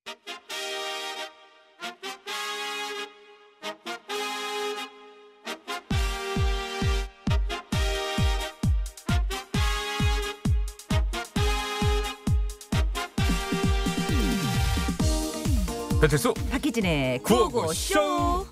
배철수 박희진의 구호고쇼.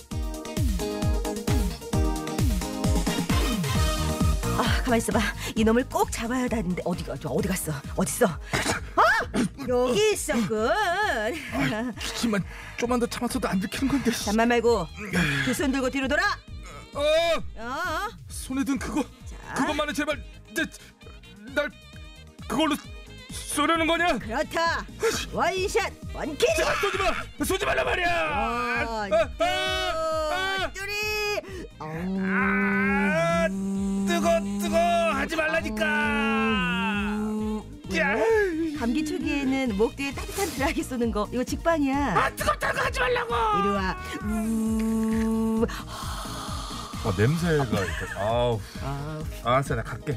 가만 있어봐. 이놈을 꼭 잡아야 하는데 어디 갔어? 어딨어? 여기 있었군. 기침만 좀만 더 참았어도 안 들키는 건데. 잠만 말고 두 손 들고 뒤로 돌아. 손에 든 그거. 자. 그것만은 제발 날 그걸로 쏘려는 거냐? 그렇다. 원샷 원킬. 제발 쏘지 말라 말이야. 둘이. 뜨거 하지 말라니까. 감기 초기에는 목 뒤에 따뜻한 드라이 쏘는 거 이거 직방이야. 뜨겁다고 하지 말라고. 이리 와. 냄새가 이렇게. 알았어, 나 갈게.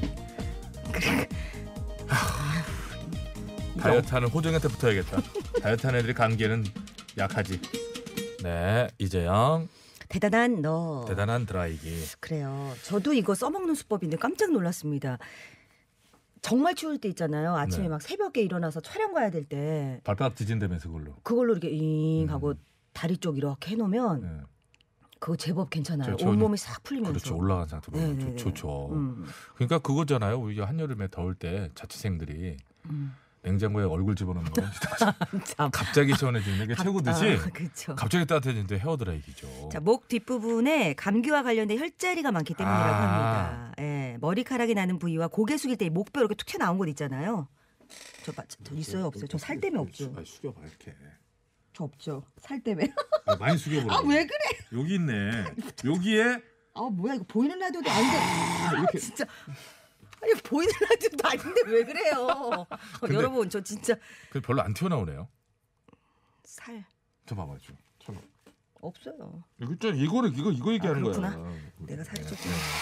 다이어트하는 호정이한테 붙어야겠다. 다이어트하는 애들이 감기에는 약하지. 네, 이재영. 대단한 너. 대단한 드라이기. 그래요. 저도 이거 써먹는 수법인데 깜짝 놀랐습니다. 정말 추울 때 있잖아요. 아침에 네. 막 새벽에 일어나서 촬영 가야 될 때 발바닥 뒤진다면서 그걸로 이렇게 잉 하고 다리 쪽 이렇게 해놓으면 네. 그거 제법 괜찮아요. 저 온몸이 싹 풀리면서. 그렇죠. 올라간 상태로 네네네. 좋죠. 그러니까 그거잖아요. 우리 한여름에 더울 때 자취생들이 냉장고에 얼굴 집어넣는 거 갑자기 시원해지는 게 최고듯이 그렇죠. 갑자기 따뜻해지는데 헤어드라이기죠. 자, 목 뒷부분에 감기와 관련된 혈자리가 많기 때문이라고 합니다. 예, 머리카락이 나는 부위와 고개 숙일 때 목뼈 이렇게 툭 튀어나온 곳 있잖아요. 저 있어요 없어요? 저 살 때문에 없죠. 숙여봐 이렇게. 저 없죠. 살 때문에. 많이 숙여보라. 왜 그래? 여기 있네. 여기에. 뭐야 이거 보이는 라디오도 아닌데. 이렇게. 진짜. 아니 보이는 라디오도 아닌데 왜 그래요? 여러분 저 진짜. 별로 안 튀어나오네요. 살. 저 봐봐 좀. 없어요. 이거 얘기하는 그렇구나. 거야. 내가 살이 쪘구나.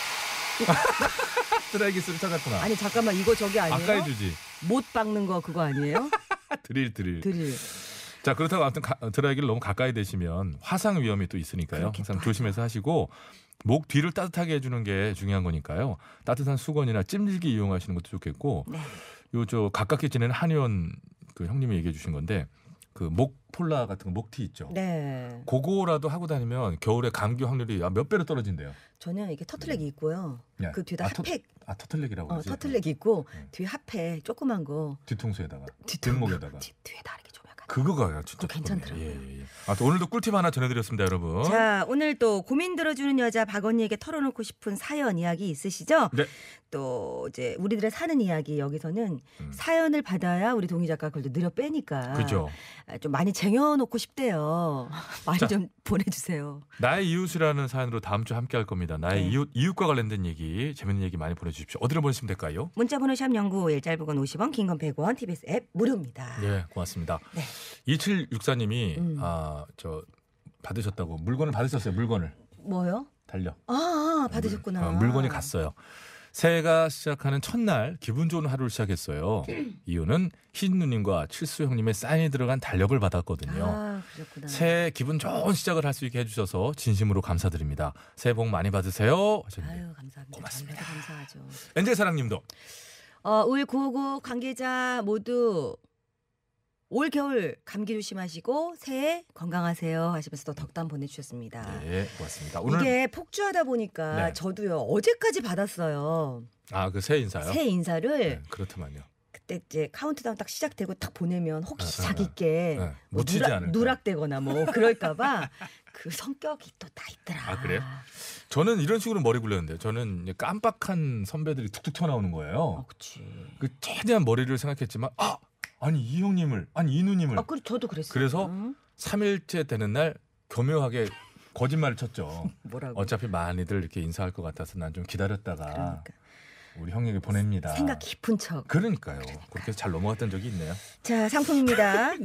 쓰레기 쓰리차 같구나. 아니 잠깐만 이거 저기 아니에요? 아까 해주지. 못 박는 거 그거 아니에요? 드릴. 자, 그렇다고 아무튼 드라이기를 너무 가까이 대시면 화상 위험이 또 있으니까요. 항상 조심해서 하시고 목 뒤를 따뜻하게 해주는 게 중요한 거니까요. 따뜻한 수건이나 찜질기 이용하시는 것도 좋겠고 네. 요 가깝게 지내는 한의원 그 형님이 얘기해 주신 건데 그 목폴라 같은 거 목티 있죠. 네. 그거라도 하고 다니면 겨울에 감기 확률이 몇 배로 떨어진대요. 저는 이게 터틀넥이 있고요. 야, 그 뒤에다 핫팩. 터틀넥이라고 하지. 터틀넥 있고 뒤에 핫팩 조그만 거. 뒤통수에다가 뒷목에다가. 뒤에다 이렇게 좀 약간. 그거가 진짜 괜찮더라고요. 예. 오늘도 꿀팁 하나 전해드렸습니다, 여러분. 자, 오늘 또 고민 들어주는 여자 박언니에게 털어놓고 싶은 사연 이야기 있으시죠? 네. 또 이제 우리들의 사는 이야기 여기서는 사연을 받아야 우리 동희 작가 그걸 느려 빼니까. 그죠. 좀 많이 쟁여놓고 싶대요. 많이 좀 보내주세요. 나의 이웃이라는 사연으로 다음 주 함께 할 겁니다. 나의 이웃과 관련된 얘기, 재밌는 얘기 많이 보내주십시오. 어디로 보내시면 될까요? 문자번호 샵 0951, 짧은 건 50원, 긴 건 100원, TBS 앱 무료입니다. 네, 고맙습니다. 네. 2764님이 받으셨다고 물건을 받으셨어요. 물건을. 뭐요? 달려. 받으셨구나. 물건이 갔어요. 새해가 시작하는 첫날 기분 좋은 하루를 시작했어요. 이유는 희진 누님과 칠수 형님의 사인이 들어간 달력을 받았거든요. 그렇구나. 새해 기분 좋은 시작을 할 수 있게 해주셔서 진심으로 감사드립니다. 새해 복 많이 받으세요. 하셨는데. 감사합니다. 고맙습니다. 감사하죠. 엔젤 사랑님도. 울 959 관계자 모두 올 겨울 감기 조심하시고 새해 건강하세요 하시면서 또 덕담 보내주셨습니다. 네, 고맙습니다. 이게 폭주하다 보니까 네. 저도요 어제까지 받았어요. 그 새 인사요? 새 인사를. 네, 그렇더만요. 그때 이제 카운트다운 딱 시작되고 딱 보내면 혹시 자기께 묻히지 않을까. 누락되거나 뭐 그럴까봐 그 성격이 또 다 있더라. 그래요? 저는 이런 식으로 머리 굴렸는데 저는 깜빡한 선배들이 툭툭 튀어나오는 거예요. 그렇지. 최대한 머리를 생각했지만 아니 이 형님을 이 누님을 저도 그랬어요. 그래서 3일째 되는 날 교묘하게 거짓말을 쳤죠. 뭐라고? 어차피 많이들 이렇게 인사할 것 같아서 난 좀 기다렸다가 그러니까. 우리 형에게 보냅니다. 생각 깊은 척. 그러니까요. 그렇게 잘 넘어갔던 적이 있네요. 자, 상품입니다.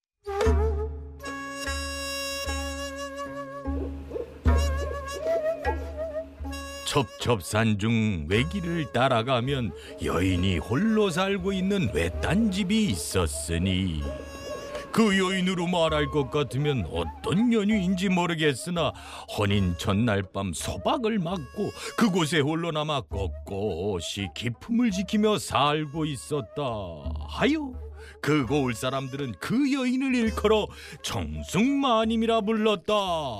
첩첩산중 외길을 따라가면 여인이 홀로 살고 있는 외딴 집이 있었으니 그 여인으로 말할 것 같으면 어떤 연유인지 모르겠으나 혼인 전날 밤 소박을 맞고 그곳에 홀로 남아 꼿꼿이 기품을 지키며 살고 있었다 하여 그 고을 사람들은 그 여인을 일컬어 청승마님이라 불렀다.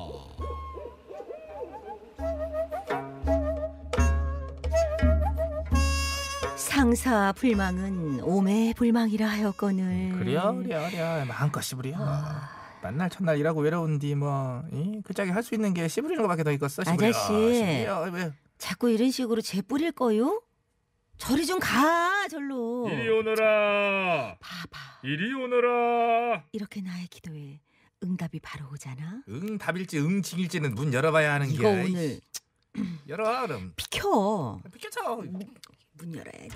상사 불망은 오매불망이라 하였거늘. 그래 마음껏 씹으려. 만날 첫날 일하고 외로운디 그 짝이 할 수 있는 게 씹으리는 것밖에 더 있겠어. 아저씨, 왜? 자꾸 이런 식으로 재 뿌릴 거요? 저리 좀 가, 절로. 이리 오너라. 봐봐. 이리 오너라. 이렇게 나의 기도에 응답이 바로 오잖아. 답일지 응징일지는 문 열어봐야 하는 이거 게. 오늘 열어 그럼. 비켜. 비켜쳐. 문 열어야지.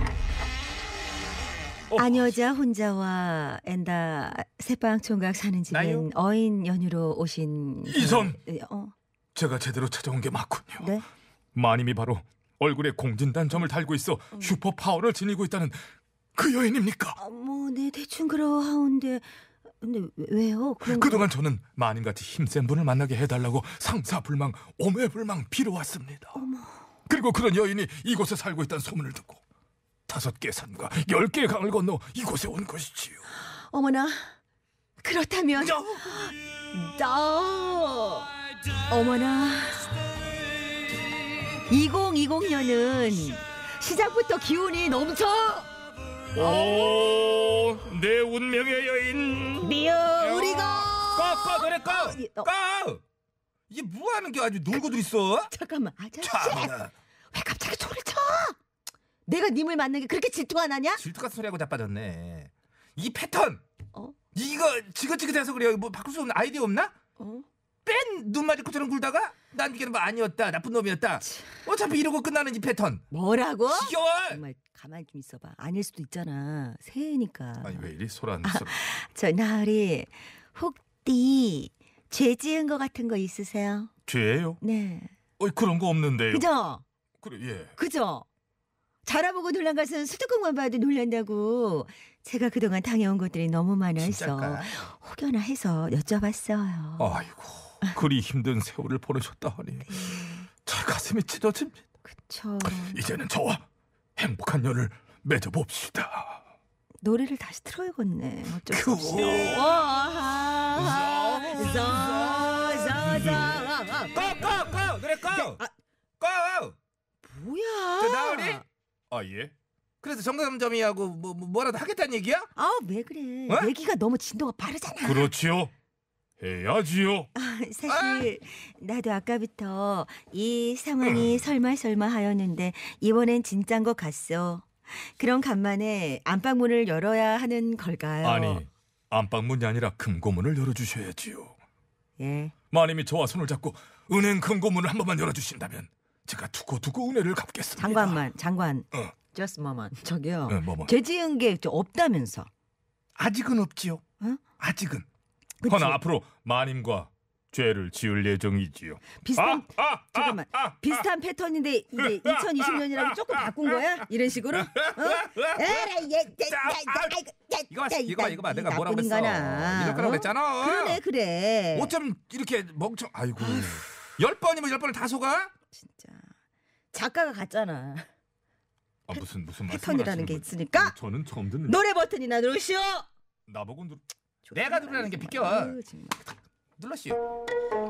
아녀자 혼자와 엔다 새빵 총각 사는 집엔 나요? 어인 연휴로 오신 이선! 어, 제가 제대로 찾아온 게 맞군요. 네? 마님이 바로 얼굴에 공진단점을 달고 있어 슈퍼 파워를 지니고 있다는 그 여인입니까? 네 대충 그러하온데 근데 왜요? 그동안 저는 마님같이 힘센 분을 만나게 해달라고 상사불망 오매불망 빌어왔습니다. 그리고 그런 여인이 이곳에 살고 있다는 소문을 듣고 5개 산과 10개의 강을 건너 이곳에 온 것이지요. 어머나 그렇다면 어머나 2020년은 시작부터 기운이 넘쳐. 오, 내 운명의 여인. 미어 우리가 꺼 노래 꺼. 이게 뭐하는 게 아주 놀고들 있어? 잠깐만 아저씨 참나. 왜 갑자기 소리를 쳐? 내가 님을 만난 게 그렇게 질투가 나냐? 질투 같은 소리하고 자빠졌네. 이 패턴. 이거 지긋지긋해서 그래요. 뭐 바꿀 수 없는 아이디어 없나? 뺀 눈 맞을 것처럼 굴다가 난 이게 뭐 아니었다 나쁜 놈이었다. 어차피 이러고 끝나는 이 패턴. 뭐라고? 지겨워. 정말 가만히 좀 있어봐. 아닐 수도 있잖아. 새해니까. 아니 왜 이리 소란. 저 나으리 혹디 죄 지은 거 같은 거 있으세요? 죄예요? 네. 그런 거 없는데요. 그죠? 그래 예. 그죠? 자라보고 놀란 것은 수도꼭만 봐도 놀란다고. 제가 그동안 당해온 것들이 너무 많아서 진짜일까? 혹여나 해서 여쭤봤어요. 아이고 그리 힘든 세월을 보내셨다 하니 제 가슴이 찢어집니다. 그쵸. 이제는 저와 행복한 연을 맺어봅시다. 노래를 다시 틀어야겠네. 어쩔 수 그 없이. 꺼 노래 꺼. 꺼. 뭐야? 저 나으리? 아 예? 그래서 정감점이하고 뭐라도 하겠다는 얘기야? 왜 그래? 어? 얘기가 너무 진도가 빠르잖아. 그렇지요. 해야지요. 사실 나도 아까부터 이 상황이 설마 하였는데 이번엔 진짠 것 같소. 그런 간만에 안방문을 열어야 하는 걸까요? 아니 안방문이 아니라 금고문을 열어주셔야지요. 예. 마님이 저와 손을 잡고 은행 금고문을 한 번만 열어주신다면 제가 두고 은혜를 갚겠습니다. 장관. 어. Just moment. 저기요. 뭐. 죄 지은 게 없다면서. 아직은 없지요. 응? 아직은. 그치? 허나 앞으로 마님과 죄를 지을 예정이지요. 비슷한 잠깐만 비슷한 패턴인데 이제 2020년이라고 조금 바꾼 거야? 이런 식으로? 이거 봐 내가 뭐라고 그랬어. 이렇게라고 그랬잖아. 그래. 어쩜 이렇게 멍청. 아이고 10번이면 10번을 다 속아? 진짜 작가가 같잖아. 무슨 말씀을 패턴이라는 게 하시는 있으니까 저는 처음 듣는. 노래 버튼이나 누르시오. 나보고 내가 누르라는 게 비껴. 아유, 정말. 눌러시오.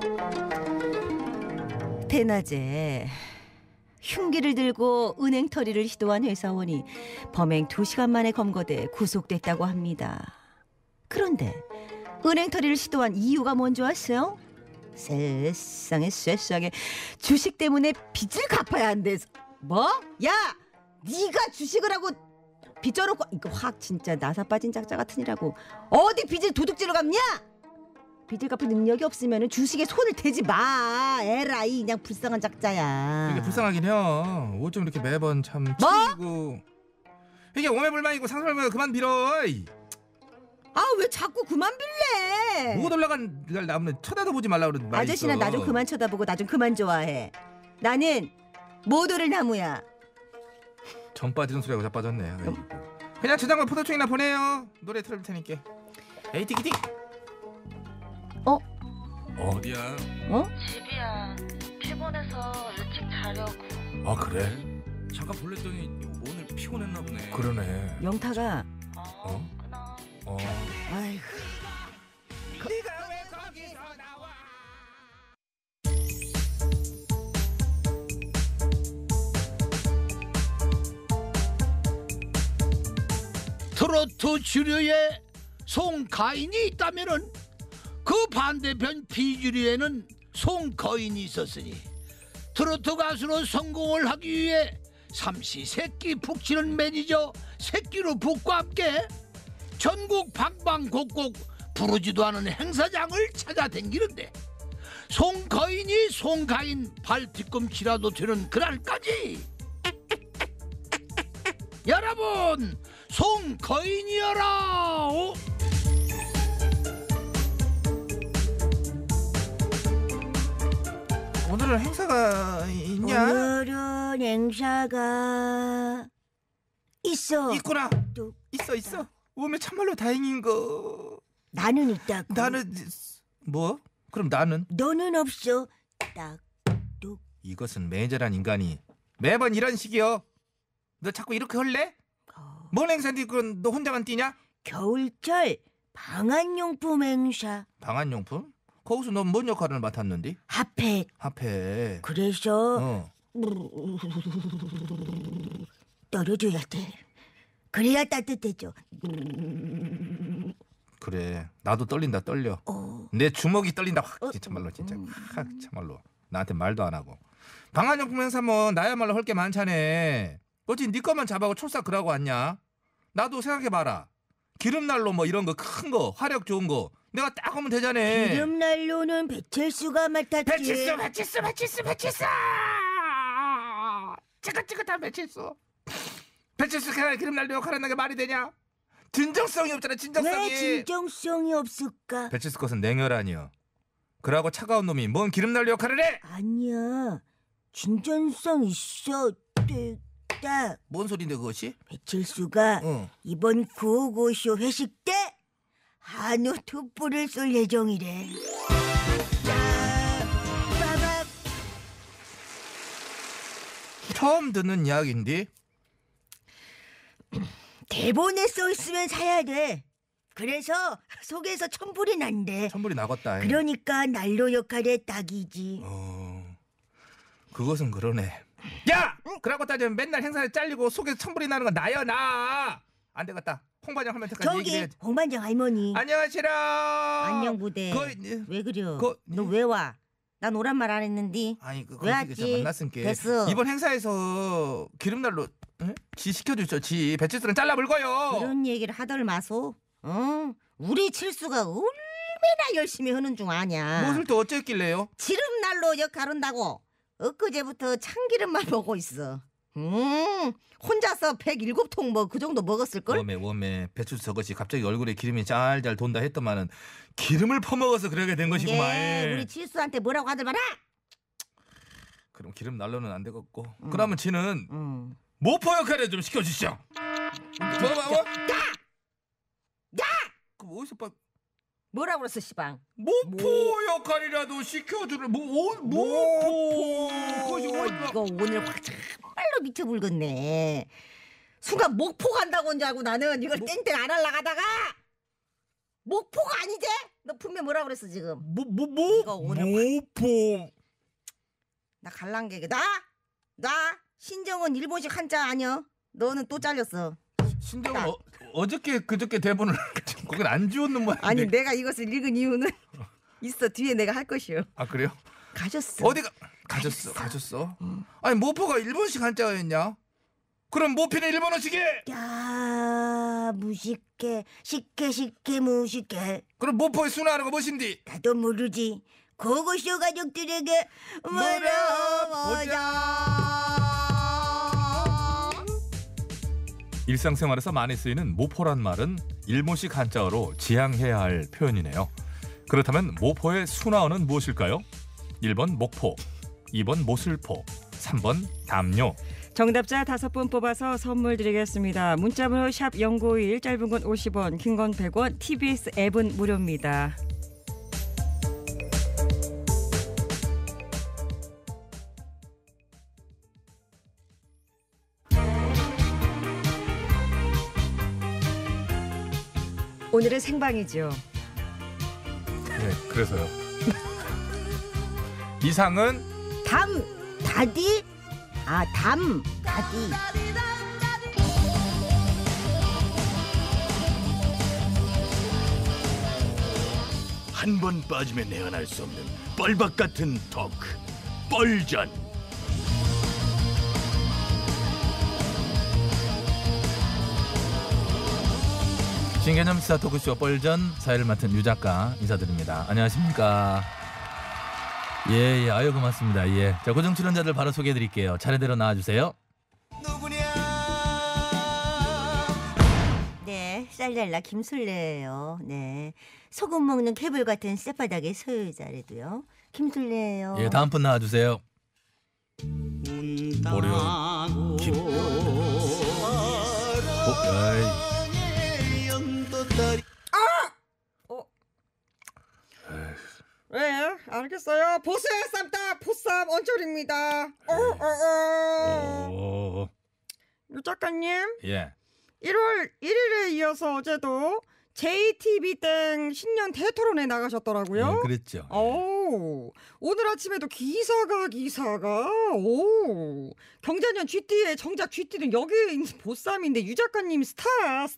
대낮에 흉기를 들고 은행 털이를 시도한 회사원이 범행 2시간 만에 검거돼 구속됐다고 합니다. 그런데 은행 털이를 시도한 이유가 뭔지 아세요? 세상에 주식 때문에 빚을 갚아야 한대서. 뭐? 야! 네가 주식을 하고 빚져놓고 이거 확 진짜 나사 빠진 짝자 같으니라고 어디 빚을 도둑질로 갚냐? 빚을 갚을 능력이 없으면 주식에 손을 대지 마. 에라이 그냥 불쌍한 짝자야. 이게 불쌍하긴 해요. 어쩜 이렇게 매번 참 뭐? 치이고. 이게 오매불망이고 상설만 그만 빌어. 왜 자꾸 그만 빌래? 못 올라간 날 나오면 쳐다도 보지 말라 그러는 말이 아저씨나 있어. 나 좀 그만 쳐다보고 나 좀 그만 좋아해. 나는 모도를 나무야. 정 빠지는 소리하고 자빠졌네. 그냥 저장과 포도청이나 보내요. 노래 틀을 테니까. 에이 띠기띠. 어디야? 집이야. 피곤해서 일찍 자려고. 아 그래? 잠깐 볼랬더니 오늘 피곤했나 보네. 그러네. 영타가 끊어. 아이고 네가 왜 거기서 나와? 트로트 주류에 송가인이 있다면은 그 반대편 비주류에는 송거인이 있었으니 트로트 가수로 성공을 하기 위해 삼시세끼 푹 치는 매니저 새끼로 북과 함께 전국 방방곡곡 부르지도 않은 행사장을 찾아다니는데 송거인이 송가인 발 뒤꿈치라도 되는 그날까지 여러분 송거인이여라. 오늘은 행사가 있냐? 오늘은 행사가 있어. 있구나. 또 있어. 오면 참말로 다행인 거. 나는 있다고. 나는 뭐? 그럼 나는? 너는 없어. 이것은 매니저란 인간이 매번 이런 식이여. 너 자꾸 이렇게 할래? 뭔 행사인데 그건 너 혼자만 뛰냐? 겨울철 방한용품 행사. 방한용품? 거기서 넌 뭔 역할을 맡았는데? 핫팩. 그래서 떨어줘야 돼. 그래야 따뜻해져. 그래 나도 떨린다 떨려. 내 주먹이 떨린다 확. 참말로 진짜 확 참말로 나한테 말도 안 하고. 방한용품 행사면 나야말로 할 게 많잖아. 어찌 네 것만 잡아고 촐싹 그러고 왔냐? 나도 생각해봐라. 기름난로 뭐 이런 거 큰 거 화력 좋은 거 내가 딱 하면 되잖아. 기름난로는 배철수가 맡았지. 배칠수 찌긋찌긋한 배칠수 기름난로 역할하는 게 말이 되냐? 진정성이 없잖아. 진정성이. 왜 진정성이 없을까? 배칠수 것은 냉혈아니여. 그러고 차가운 놈이 뭔 기름난로 역할을 해? 아니야 진정성 있어. 뭔 소린데 그것이? 배칠수가 이번 955쇼 회식 때 한우 투뿔을 쏠 예정이래. 빠박. 처음 듣는 이야기인데. 대본에 써 있으면 사야 돼. 그래서 속에서 천불이 난대. 천불이 나갔다. 그러니까 난로 역할에 딱이지. 그것은 그러네. 야! 그러고 따지면 맨날 행사에 잘리고 속에서 천불이 나는 건 나야 나. 안 되겠다. 홍반장 할머니까지 얘기를 해야지. 홍반장 할머니. 안녕하시라. 안녕 부대. 왜 그려? 너 왜 와? 난 오란 말 안 했는데. 아니 왜 왔지? 만났으니까. 됐어. 이번 행사에서 기름난로 지 시켜주죠. 지 배칠수는 잘라불고요. 그런 얘기를 하덜 마소. 우리 칠수가 얼마나 열심히 하는 중 아냐. 무엇을 또 어쨌길래요? 지름난로 역할한다고. 엊그제부터 참기름만 먹고 있어. 혼자서 107통 뭐 그 정도 먹었을걸? 웜에 배추 저것이 갑자기 얼굴에 기름이 짤짤 돈다 했더만은 기름을 퍼먹어서 그러게 된 것이구만. 예, 우리 칠수한테 뭐라고 하들 마라. 그럼 기름 난로는 안 되겠고. 그러면 지는 모포 역할을 좀 시켜주시죠. 뭐? 야! 그 어디서 뭐라고 그랬어 시방? 모포 역할이라도 시켜주는 모포. 이거 오늘 확 정말로 미쳐불겠네. 순간 목포 간다고 온 줄 알고 나는 이걸 땡땡 안 하려가다가 목포가 아니지? 너 분명 뭐라고 그랬어 지금? 이거 오늘 모포. 나 갈란 게 나 신정은 일본식 한자 아니야? 너는 또 잘렸어. 신정은 어저께 그저께 대본을 거긴 안 지웠는 모양인데. 아니 내가 이것을 읽은 이유는 있어. 뒤에 내가 할 것이요. 아 그래요? 가졌어. 어디가 가졌어? 아니 모포가 일본식 한자였냐? 그럼 모피는 일본어식이? 야 무식해 식해 무식해. 그럼 모포의 순화하는 거 무엇인디? 나도 모르지. 고고쇼 가족들에게 물어보자. 일상생활에서 많이 쓰이는 모포란 말은 일본식 한자어로 지향해야 할 표현이네요. 그렇다면 모포의 순화어는 무엇일까요? 1번 목포, 2번 모슬포, 3번 담요. 정답자 5분 뽑아서 선물 드리겠습니다. 문자번호 샵 0951, 짧은 건 50원, 긴 건 100원, TBS 앱은 무료입니다. 오늘은 생방이죠. 네, 그래서요. 이상은 다디? 다디. 한 번 빠지면 내어날 수 없는 뻘박 같은 토크 뻘전. 신개념 시사 토크쇼 뻘전 사회를 맡은 유 작가 인사드립니다. 안녕하십니까? 예, 아유 고맙습니다. 예, 자 고정 출연자들 바로 소개해드릴게요. 차례대로 나와주세요. 네, 쌀달라 김술래예요. 네, 소금 먹는 개불 같은 쌔바닥의 소유자래도요. 김술래예요. 예, 다음 분 나와주세요. 보려 김. 네, 알겠어요. 보스의 쌈다 보쌈 언철입니다. 유 작가님, 예. 1월 1일에 이어서 어제도 JTB 땡 신년 대토론에 나가셨더라고요. 예, 그랬죠. 오늘 아침에도 기사가 경자년 GT에 정작 GT는 여기에 있는 보쌈인데 유 작가님 스타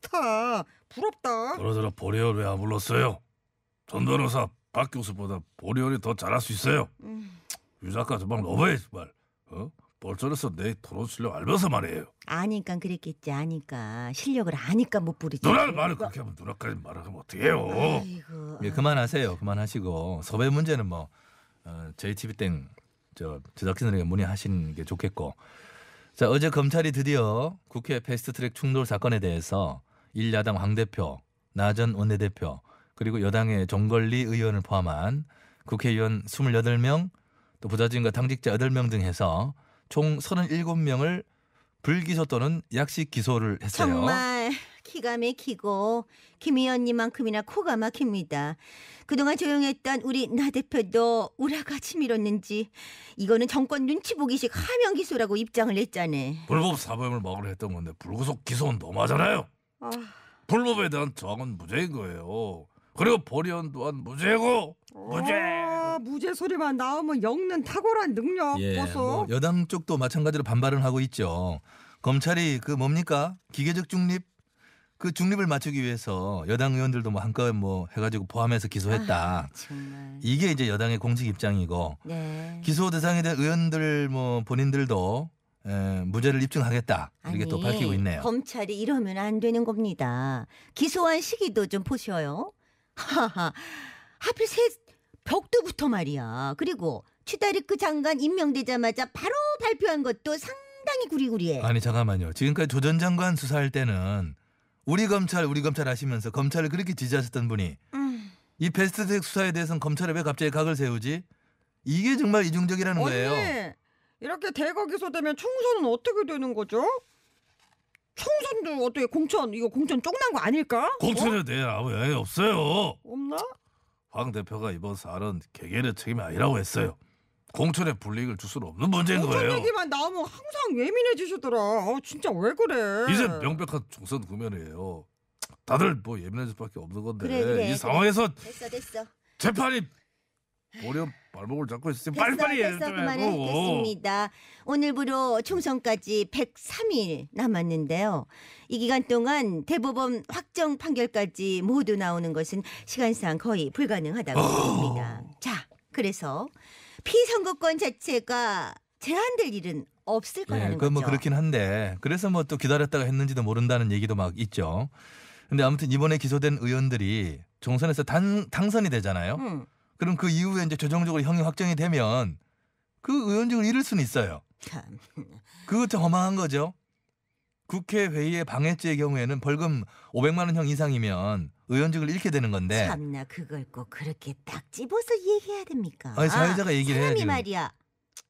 부럽다. 그러더라 보리얼 왜 안 불렀어요? 전 변호사 박 교수보다 보리얼이 더 잘할 수 있어요. 유 작가 정말 너무해 정말. 뻘전에서 내 토론 실력 알면서 말이에요. 아니까 그랬겠지. 아니까 실력을 아니까 못 부르지. 누나는 말을 그렇게 하면 누나까지 말하면 어떡해요. 아이고. 예, 그만하세요. 그만하시고 섭외 문제는 뭐 JTB 땡 제작진에게 문의하시는 게 좋겠고. 자, 어제 검찰이 드디어 국회 패스트트랙 충돌 사건에 대해서 1야당 황 대표, 나 전 원내대표 그리고 여당의 종걸리 의원을 포함한 국회의원 28명 또 부자진과 당직자 8명 등 해서 총 37명을 불기소 또는 약식 기소를 했어요. 정말 기가 막히고 김 의원님만큼이나 코가 막힙니다. 그동안 조용했던 우리 나 대표도 우라가 치밀었는지 이거는 정권 눈치 보기식 하명 기소라고 입장을 냈잖아. 불법 사범을 막으려 했던 건데 불구속 기소는 너무하잖아요. 불법에 대한 저항은 무죄인 거예요. 그리고 보리언 또한 무죄고 무죄 소리만 나오면 엮는 탁월한 능력 보소. 뭐 여당 쪽도 마찬가지로 반발을 하고 있죠. 검찰이 그 뭡니까 기계적 중립 그 중립을 맞추기 위해서 여당 의원들도 뭐 한꺼번에 뭐 해가지고 포함해서 기소했다. 정말. 이게 이제 여당의 공식 입장이고 네. 기소 대상이 된 의원들 뭐 본인들도 무죄를 입증하겠다 이렇게 또 밝히고 있네요. 검찰이 이러면 안 되는 겁니다. 기소한 시기도 좀 보셔요. 하하. 하필 벽두부터 말이야. 그리고 추다리크 장관 임명되자마자 바로 발표한 것도 상당히 구리구리해. 아니 잠깐만요. 지금까지 조 전 장관 수사할 때는 우리 검찰 하시면서 검찰을 그렇게 지지하셨던 분이 이 패스트트랙 수사에 대해서는 검찰에 왜 갑자기 각을 세우지? 이게 정말 이중적이라는 거예요. 이렇게 대거 기소되면 총선은 어떻게 되는 거죠? 총선도 어떻게 공천 쪽난 거 아닐까? 공천에 대해 아무 영향이 없어요. 없나? 황 대표가 이번 사안은 개개인의 책임이 아니라고 했어요. 공천에 불이익을 줄 수는 없는 문제인 거예요. 공천 얘기만 나오면 항상 예민해지시더라. 진짜 왜 그래? 이제 명백한 총선 국면이에요. 다들 뭐 예민해질 수밖에 없는 건데 그래, 이 상황에서 됐어. 재판이 보려 발목을 잡고 있으면 빨리빨리 됐어. 그만했겠습니다. 오늘부로 총선까지 103일 남았는데요. 이 기간 동안 대법원 확정 판결까지 모두 나오는 것은 시간상 거의 불가능하다고 봅니다. 자, 그래서 피선거권 자체가 제한될 일은 없을 거라는 거죠. 뭐 그렇긴 한데 그래서 뭐 또 기다렸다가 했는지도 모른다는 얘기도 막 있죠. 근데 아무튼 이번에 기소된 의원들이 총선에서 당선이 되잖아요. 그럼 그 이후에 이제 최종적으로 형이 확정이 되면 그 의원직을 잃을 수는 있어요. 그거 참 허망한 거죠. 국회 회의의 방해죄의 경우에는 벌금 500만 원형 이상이면 의원직을 잃게 되는 건데. 참나 그걸 꼭 그렇게 딱 집어서 얘기해야 됩니까? 아니 사회자가 얘기를 해야지. 사람이 말이야.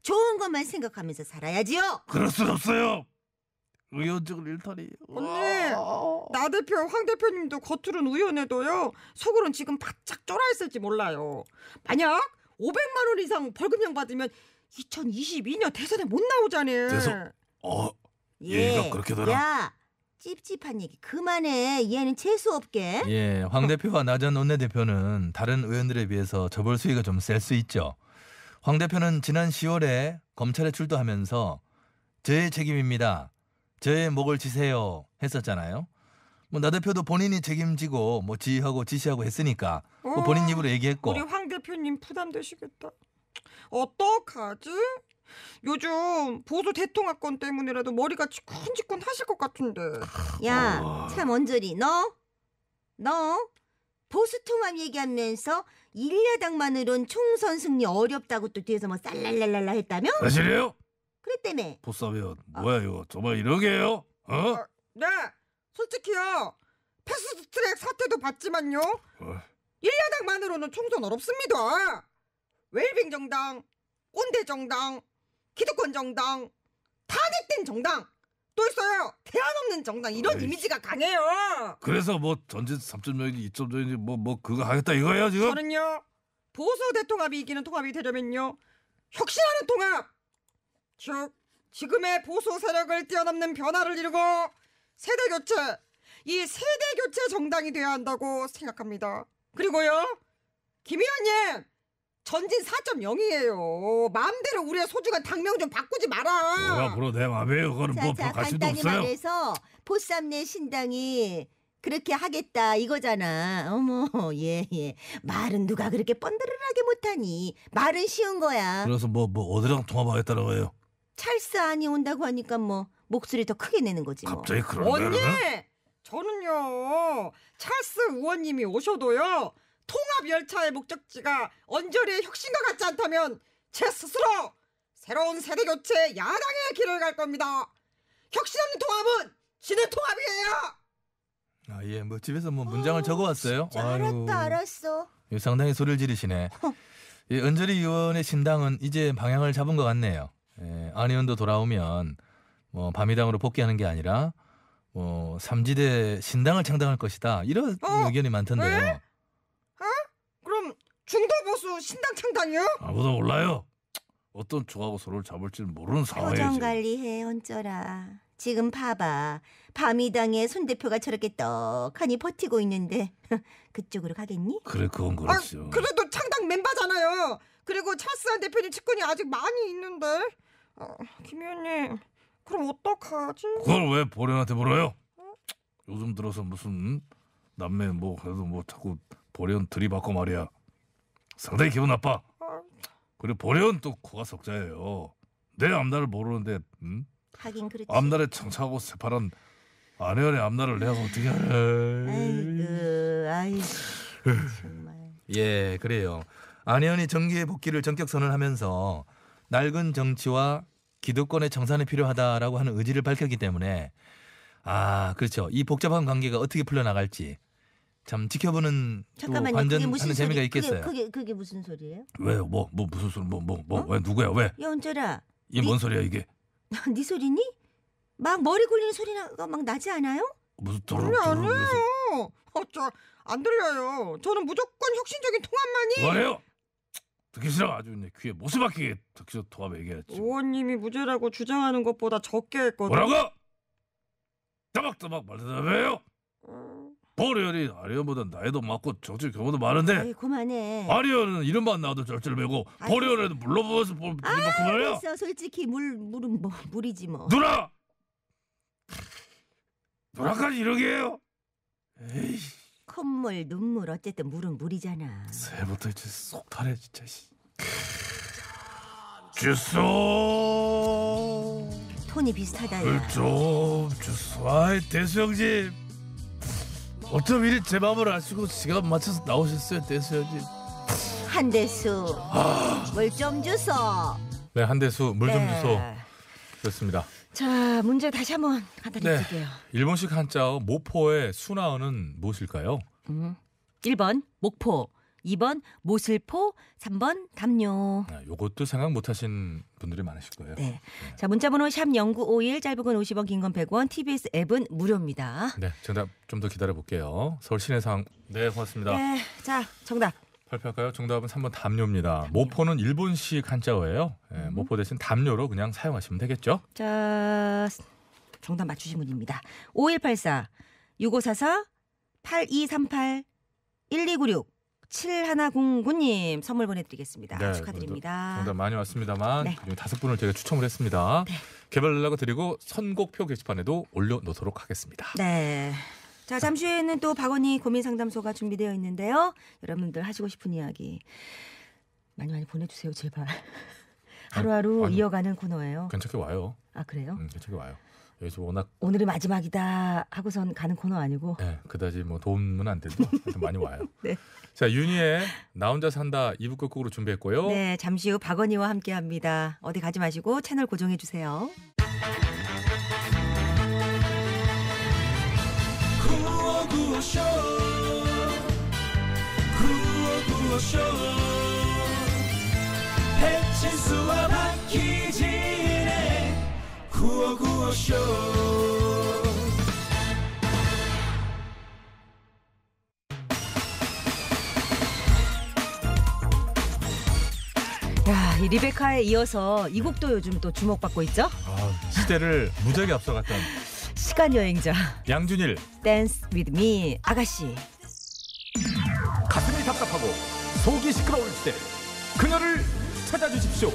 좋은 것만 생각하면서 살아야지요. 그럴 순 없어요. 의원직을 일탈이. 언니, 나 대표 황 대표님도 겉으로는 의원해도요 속으로는 지금 바짝 쫄아있을지 몰라요. 만약 500만 원 이상 벌금형 받으면 2022년 대선에 못 나오잖아요. 대선? 얘가 그렇게 되나? 야, 찝찝한 얘기 그만해. 얘는 재수 없게. 예, 황 대표와 나 전 원내대표는 다른 의원들에 비해서 처벌 수위가 좀 셀 수 있죠. 황 대표는 지난 10월에 검찰에 출두하면서 저의 책임입니다. 저의 목을 지세요 했었잖아요. 뭐 나 대표도 본인이 책임지고 뭐 지시하고 했으니까 뭐 본인 입으로 얘기했고. 우리 황 대표님 부담되시겠다. 어떡하지? 요즘 보수 대통합권 때문이라도 머리가 지끈지끈 하실 것 같은데. 야, 참 언저리 너 보수 통합 얘기하면서 일야당만으론 총선 승리 어렵다고 또 뒤에서 뭐 쌀랄랄랄라 했다며? 사실이에요? 그랬다며. 보쌈이요. 뭐야 이거 정말 이러게요? 네, 솔직히요. 패스트트랙 사태도 봤지만요. 일야당만으로는 총선 어렵습니다. 웰빙 정당, 꼰대 정당, 기득권 정당, 탄핵된 정당 또 있어요. 대안 없는 정당 이런 이미지가 강해요. 그래서 뭐 전진 3.0인지 2.0인지 뭐 그거 하겠다 이거예요 지금? 저는요 보수 대통합이 이기는 통합이 되려면요 혁신하는 통합, 즉 지금의 보수 세력을 뛰어넘는 변화를 이루고 세대 교체, 이 세대 교체 정당이 돼야 한다고 생각합니다. 그리고요 김 의원님 전진 4.0이에요. 마음대로 우리의 소중한 당명 좀 바꾸지 마라. 뭐야 물어 내 맘이에요. 그거는 뭐 갈 수도 간단히 없어요. 말해서 보쌈내 신당이 그렇게 하겠다 이거잖아. 어머, 예. 말은 누가 그렇게 뻔드르르하게 못하니. 말은 쉬운 거야. 그래서 뭐 어디랑 통합하겠다는 거예요? 찰스 안이 온다고 하니까 뭐 목소리 더 크게 내는 거지 뭐. 갑자기 그러네. 언니, 저는요 찰스 의원님이 오셔도요 통합 열차의 목적지가 언저리의 혁신과 같지 않다면 제 스스로 새로운 세대 교체 야당의 길을 갈 겁니다. 혁신 없는 통합은 지는 통합이에요. 예, 뭐 집에서 뭐 문장을 적어왔어요. 알았어. 상당히 소리를 지르시네. 예, 은절이 의원의 신당은 이제 방향을 잡은 것 같네요. 예, 안 의원도 돌아오면 뭐 밤이당으로 복귀하는 게 아니라 뭐 삼지대 신당을 창당할 것이다. 이런 의견이 많던데요. 네? 그럼 중도 보수 신당 창당이요? 아무도 몰라요. 어떤 조하고 서로를 잡을지 모르는 상황이에요. 표정 관리해 언쩌라. 지금 봐봐. 밤이당의 손 대표가 저렇게 떡하니 버티고 있는데 그쪽으로 가겠니? 그래 그건 그렇죠. 그래도 창당 멤버잖아요. 그리고 찰스한 대표님 측근이 아직 많이 있는데. 김 의원님 그럼 어떡하지? 그걸 왜 보련한테 물어요? 요즘 들어서 무슨 남매 뭐 그래도 뭐 자꾸 보련 들이받고 말이야. 상당히 기분 나빠. 그리고 보련 또 코가 석자예요. 내 앞날을 모르는데 하긴 그렇지. 앞날에 청차하고 새파란 안혜연의 앞날을 내가 어떻게 알아? 아이고 정말. 예, 그래요. 안혜연이 정계의 복귀를 전격 선언하면서 낡은 정치와 기득권의 청산이 필요하다라고 하는 의지를 밝혔기 때문에 그렇죠. 이 복잡한 관계가 어떻게 풀려나갈지 참 지켜보는 잠깐만요. 관전하는 재미가 있겠어요. 그게 무슨 소리예요? 왜요? 뭐 무슨 소리 왜 누구야 왜? 야 언쩌라. 이게 뭔 소리야 이게? 네 소리니? 막 머리 굴리는 소리가 막 나지 않아요? 무슨 아니에요. 안 들려요. 저는 무조건 혁신적인 통합만이. 뭐래요? 듣기 싫어. 아주 귀에 못을 박히게 듣기 싫어. 통합 얘기했지. 의원님이 무죄라고 주장하는 것보다 적게 했거든. 뭐라고? 따박따박 말대답해요. 보리언이 아리언보다 나이도 많고 정치 경험도 많은데. 아이 그만해. 아리언은 이름만 나와도 절절매고 보리언은 물러보면서 들이받고 말이야. 됐어. 솔직히 물은 뭐 물이지 뭐. 누나까지 이러게 해요? 에이. 콧물 눈물 어쨌든 물은 물이잖아. 새해부터 이제 속 타네 진짜. 주소 톤이 비슷하다. 야. 좀 주소. 아이 대수형님 어쩜 이리 제 마음을 아시고 시간 맞춰서 나오셨어요. 대수형님. 한대수 물 좀 주소. 네, 한대수 물 좀 네. 주소. 그렇습니다. 자, 문제 다시 한번 간단히 드릴게요. 일본식 한자어 모포의 순화어는 무엇일까요? 1번 목포, 2번 모슬포, 3번 담요. 요것도 생각 못하신 분들이 많으실 거예요. 네. 자, 문자번호 샵 0951, 짧은 건 50원, 긴 건 100원, TBS 앱은 무료입니다. 네, 정답 좀 더 기다려 볼게요. 서울 시내 상황. 네, 고맙습니다. 네, 자, 정답. 발표할까요? 정답은 3번 담요입니다. 모포는 일본식 한자어예요. 네, 모포 대신 담요로 그냥 사용하시면 되겠죠? 자, 정답 맞추신 분입니다. 5184, 6544, 8238, 1296, 7109님 선물 보내드리겠습니다. 네, 축하드립니다. 정답 많이 왔습니다만 네. 그중 5분을 제가 추첨을 했습니다. 네. 개별 연락을 드리고 선곡표 게시판에도 올려놓도록 하겠습니다. 네. 자, 잠시 후에는 또 박언니 고민상담소가 준비되어 있는데요. 여러분들 하시고 싶은 이야기 많이 보내주세요, 제발. 하루하루 아니, 이어가는 코너예요. 괜찮게 와요. 아, 그래요? 괜찮게 와요. 여기서 워낙 오늘이 마지막이다 하고선 가는 코너 아니고. 네, 그다지 뭐 도움은 안 돼도 하여튼 많이 와요. 네. 자, 윤희의 나 혼자 산다 2부 끝곡으로 준비했고요. 네, 잠시 후 박언니와 함께합니다. 어디 가지 마시고 채널 고정해 주세요. 구호구호쇼 배칠수와 박희진의 구호구호쇼. 야, 이 리베카에 이어서 이 곡도 요즘 또 주목받고 있죠? 시대를 무지하게 앞서갔던 시간 여행자 양준일 댄스 위드 미 아가씨. 가슴이 답답하고 속이 시끄러울 때 그녀를 찾아주십시오.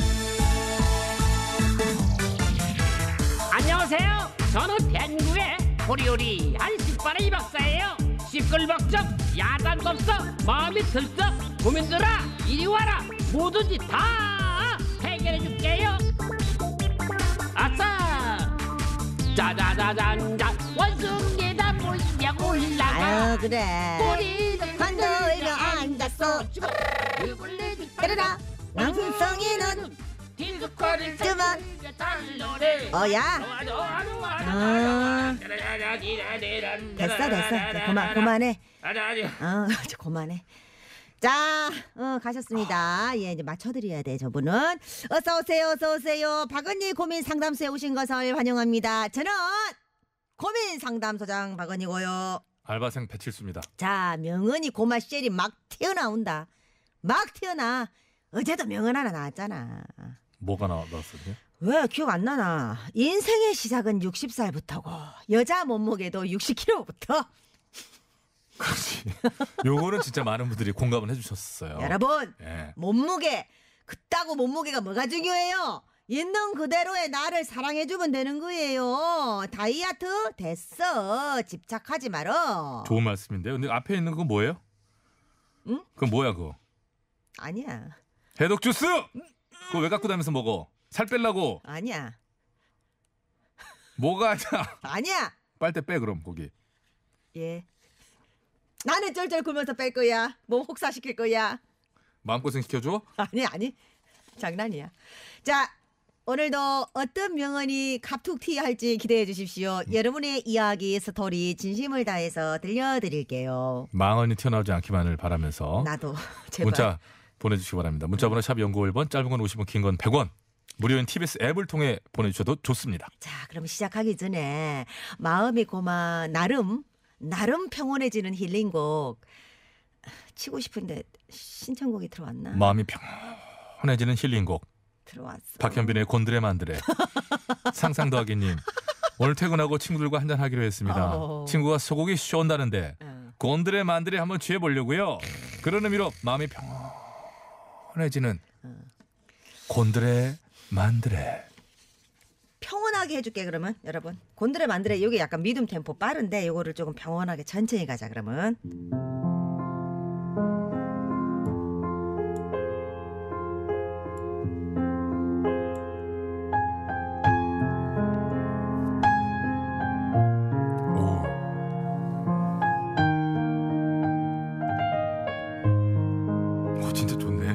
안녕하세요. 저는 대구의 호리호리한 식반의 이 박사예요. 시끌벅적 야단법석 마음이 들썩 고민들아 이리 와라. 뭐든지 다 해결해줄게요. 아싸 짜자자잔자 원숭이다 몰려고 올라가. 아유, 그래. 꼬리는 관도에 앉았어. 그러라 왕성이는 딜스코를 그만. 어야. 됐어. 그만해. 그만해. 자, 가셨습니다. 예, 이제 맞춰드려야 돼, 저분은. 어서 오세요. 박언니 고민 상담소에 오신 것을 환영합니다. 저는 고민 상담소장 박언니고요. 알바생 배칠수입니다. 자, 명언이 고마 쉘이 막 튀어나온다. 막 튀어나. 어제도 명언 하나 나왔잖아. 뭐가 나왔었냐? 왜 기억 안 나나? 인생의 시작은 60살부터고 여자 몸무게도 60kg부터. 그렇지. 요거는 진짜 많은 분들이 공감을 해주셨어요. 여러분, 예. 몸무게 그따구 몸무게가 뭐가 중요해요? 있는 그대로의 나를 사랑해주면 되는 거예요. 다이어트 됐어. 집착하지 말어. 좋은 말씀인데요. 근데 앞에 있는 거 뭐예요? 응? 그건 뭐야 그거? 아니야. 해독 주스! 그거 왜 갖고 다니면서 먹어? 살 빼려고? 아니야. 뭐가 하자? 아니야. 빨대 빼 그럼 거기. 예. 나는 쩔쩔 굴면서 뺄 거야. 몸 혹사시킬 거야. 마음고생 시켜줘? 아니. 장난이야. 자, 오늘도 어떤 명언이 갑툭 튀할지 기대해 주십시오. 여러분의 이야기 스토리 진심을 다해서 들려드릴게요. 망언이 튀어나오지 않기만을 바라면서 나도 제발. 문자 보내주시기 바랍니다. 문자번호 샵 0951번, 짧은 건 50원, 긴 건 100원. 무료인 TBS 앱을 통해 보내주셔도 좋습니다. 자, 그럼 시작하기 전에 마음이 고마 나름 평온해지는 힐링곡 치고 싶은데 신청곡이 들어왔나? 마음이 평온해지는 힐링곡. 들어왔어. 박현빈의 곤드레 만드레. 상상 더하기님. 오늘 퇴근하고 친구들과 한잔 하기로 했습니다. 친구가 소고기 쇼온다는데 곤드레 만드레 한번 취해보려고요. 그런 의미로 마음이 평온해지는 곤드레 만드레. 평온하게 해줄게 그러면 여러분. 곤드레 만드레 이게 약간 미디움 템포 빠른데 이거를 조금 평온하게 천천히 가자 그러면. 진짜 좋네.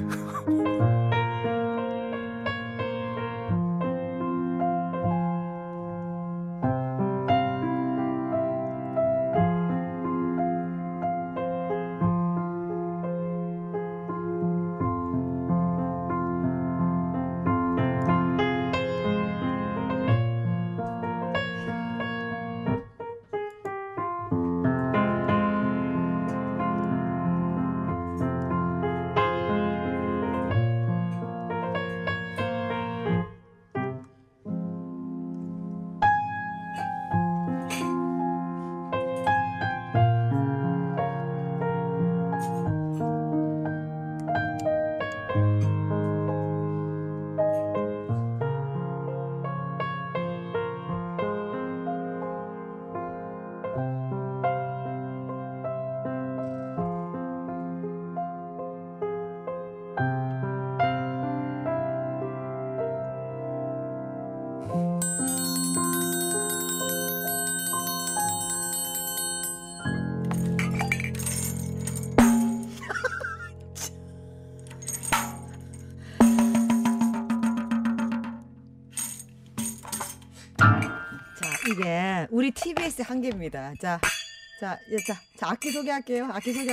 이게 우리 TBS 한계입니다. 자, 악기 소개할게요.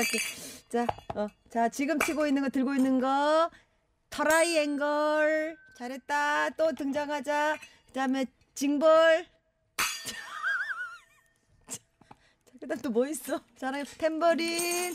자, 지금 치고 있는 거, 들고 있는 거, 트라이앵글. 잘했다. 또 등장하자. 그다음에 징벌. 자, 그다음 또 뭐 있어? 잘해. 탬버린.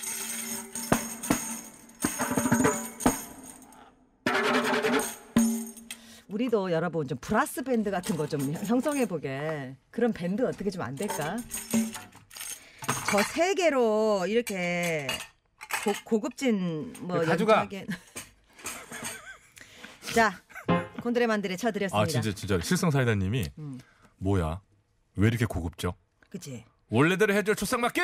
우리도 여러분 좀 브라스 밴드 같은 거 좀 형성해 보게. 그런 밴드 어떻게 좀 안 될까? 저 세 개로 이렇게 고급진 뭐 가져가. 자, 곤드레만드레 쳐드렸습니다. 아 진짜 실성사이다님이 뭐야? 왜 이렇게 고급죠? 그치? 원래대로 해줄 초상맞게.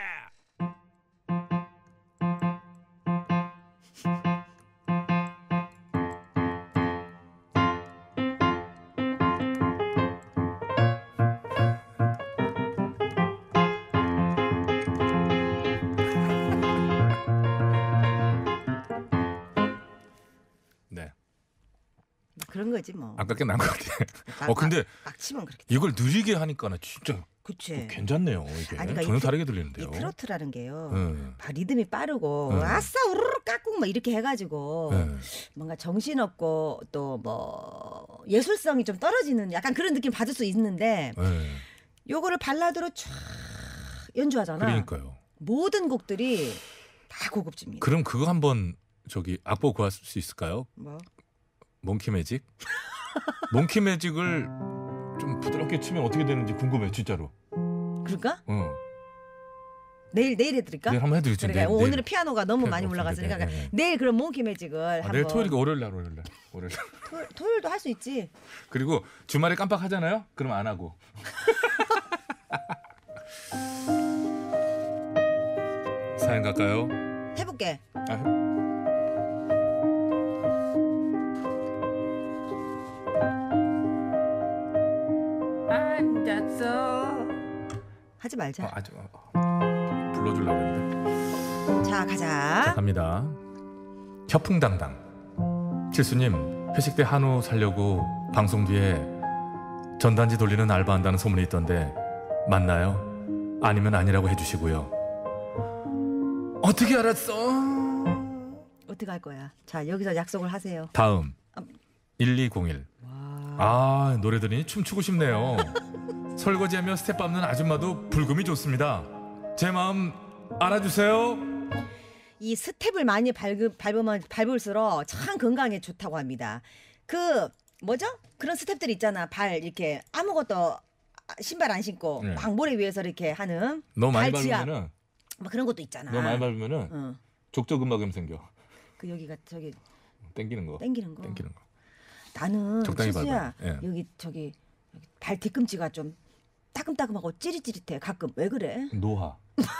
그런 거지 뭐. 아깝게 난 것 같아. 근데 막 치면 그렇게. 이걸 느리게 하니까는 진짜 그치. 괜찮네요. 이게 아니, 그러니까 전혀 다르게 들리는데요. 이 트로트라는 게요. 네. 리듬이 빠르고 네. 아싸 우르르 깍꿍 막 이렇게 해가지고 네. 뭔가 정신없고 또 뭐 예술성이 좀 떨어지는 약간 그런 느낌 받을 수 있는데 네. 요거를 발라드로 쫙 연주하잖아. 그러니까요. 모든 곡들이 다 고급집니다. 그럼 그거 한번 악보 구할 수 있을까요? 뭐? 몽키 매직? 몽키 매직을 좀 부드럽게 치면 어떻게 되는지 궁금해 진짜로. 그럴까? 응. 내일 해드릴까? 내일 한번 해드리죠. 그러니까 내일. 오늘은 피아노가 너무 많이 올라갔으니까 네. 내일 그럼 몽키 매직을 한번. 내일 토요일이니까 월요일 날. 토요일도 할 수 있지. 그리고 주말에 깜빡하잖아요. 그럼 안 하고. 사연 갈까요? 해볼게. 앉았어. 하지 말자. 불러주려고 했는데. 자, 가자. 갑니다. 협풍당당. 칠수님, 회식 때 한우 살려고 방송 뒤에 전단지 돌리는 알바한다는 소문이 있던데 맞나요? 아니면 아니라고 해주시고요. 어떻게 알았어? 어떻게 할 거야? 자, 여기서 약속을 하세요. 다음 1201. 아, 노래 들으니 춤추고 싶네요. 설거지하며 스텝 밟는 아줌마도 불금이 좋습니다. 제 마음 알아주세요. 이 스텝을 많이 밟을수록 참 건강에 좋다고 합니다. 그 뭐죠? 그런 스텝들 있잖아. 발 이렇게 아무것도 신발 안 신고 막 모래 위에서 이렇게 하는. 너무 많이 발치압. 밟으면은. 뭐 그런 것도 있잖아. 너무 많이 밟으면은 족저근막염 생겨. 그 여기가 땡기는 거. 땡기는 거. 나는 적당히 실수야. 예. 여기 발 뒤꿈치가 좀 따끔따끔하고 찌릿찌릿해. 가끔. 왜 그래? 노화.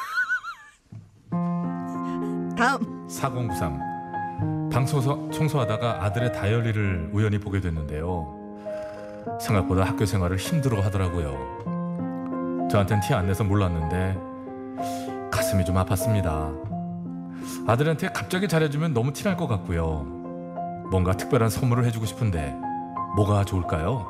다음 4093. 방 청소하다가 아들의 다이어리를 우연히 보게 됐는데요. 생각보다 학교 생활을 힘들어 하더라고요. 저한텐 티 안 내서 몰랐는데 가슴이 좀 아팠습니다. 아들한테 갑자기 잘해주면 너무 티날 것 같고요. 뭔가 특별한 선물을 해주고 싶은데 뭐가 좋을까요?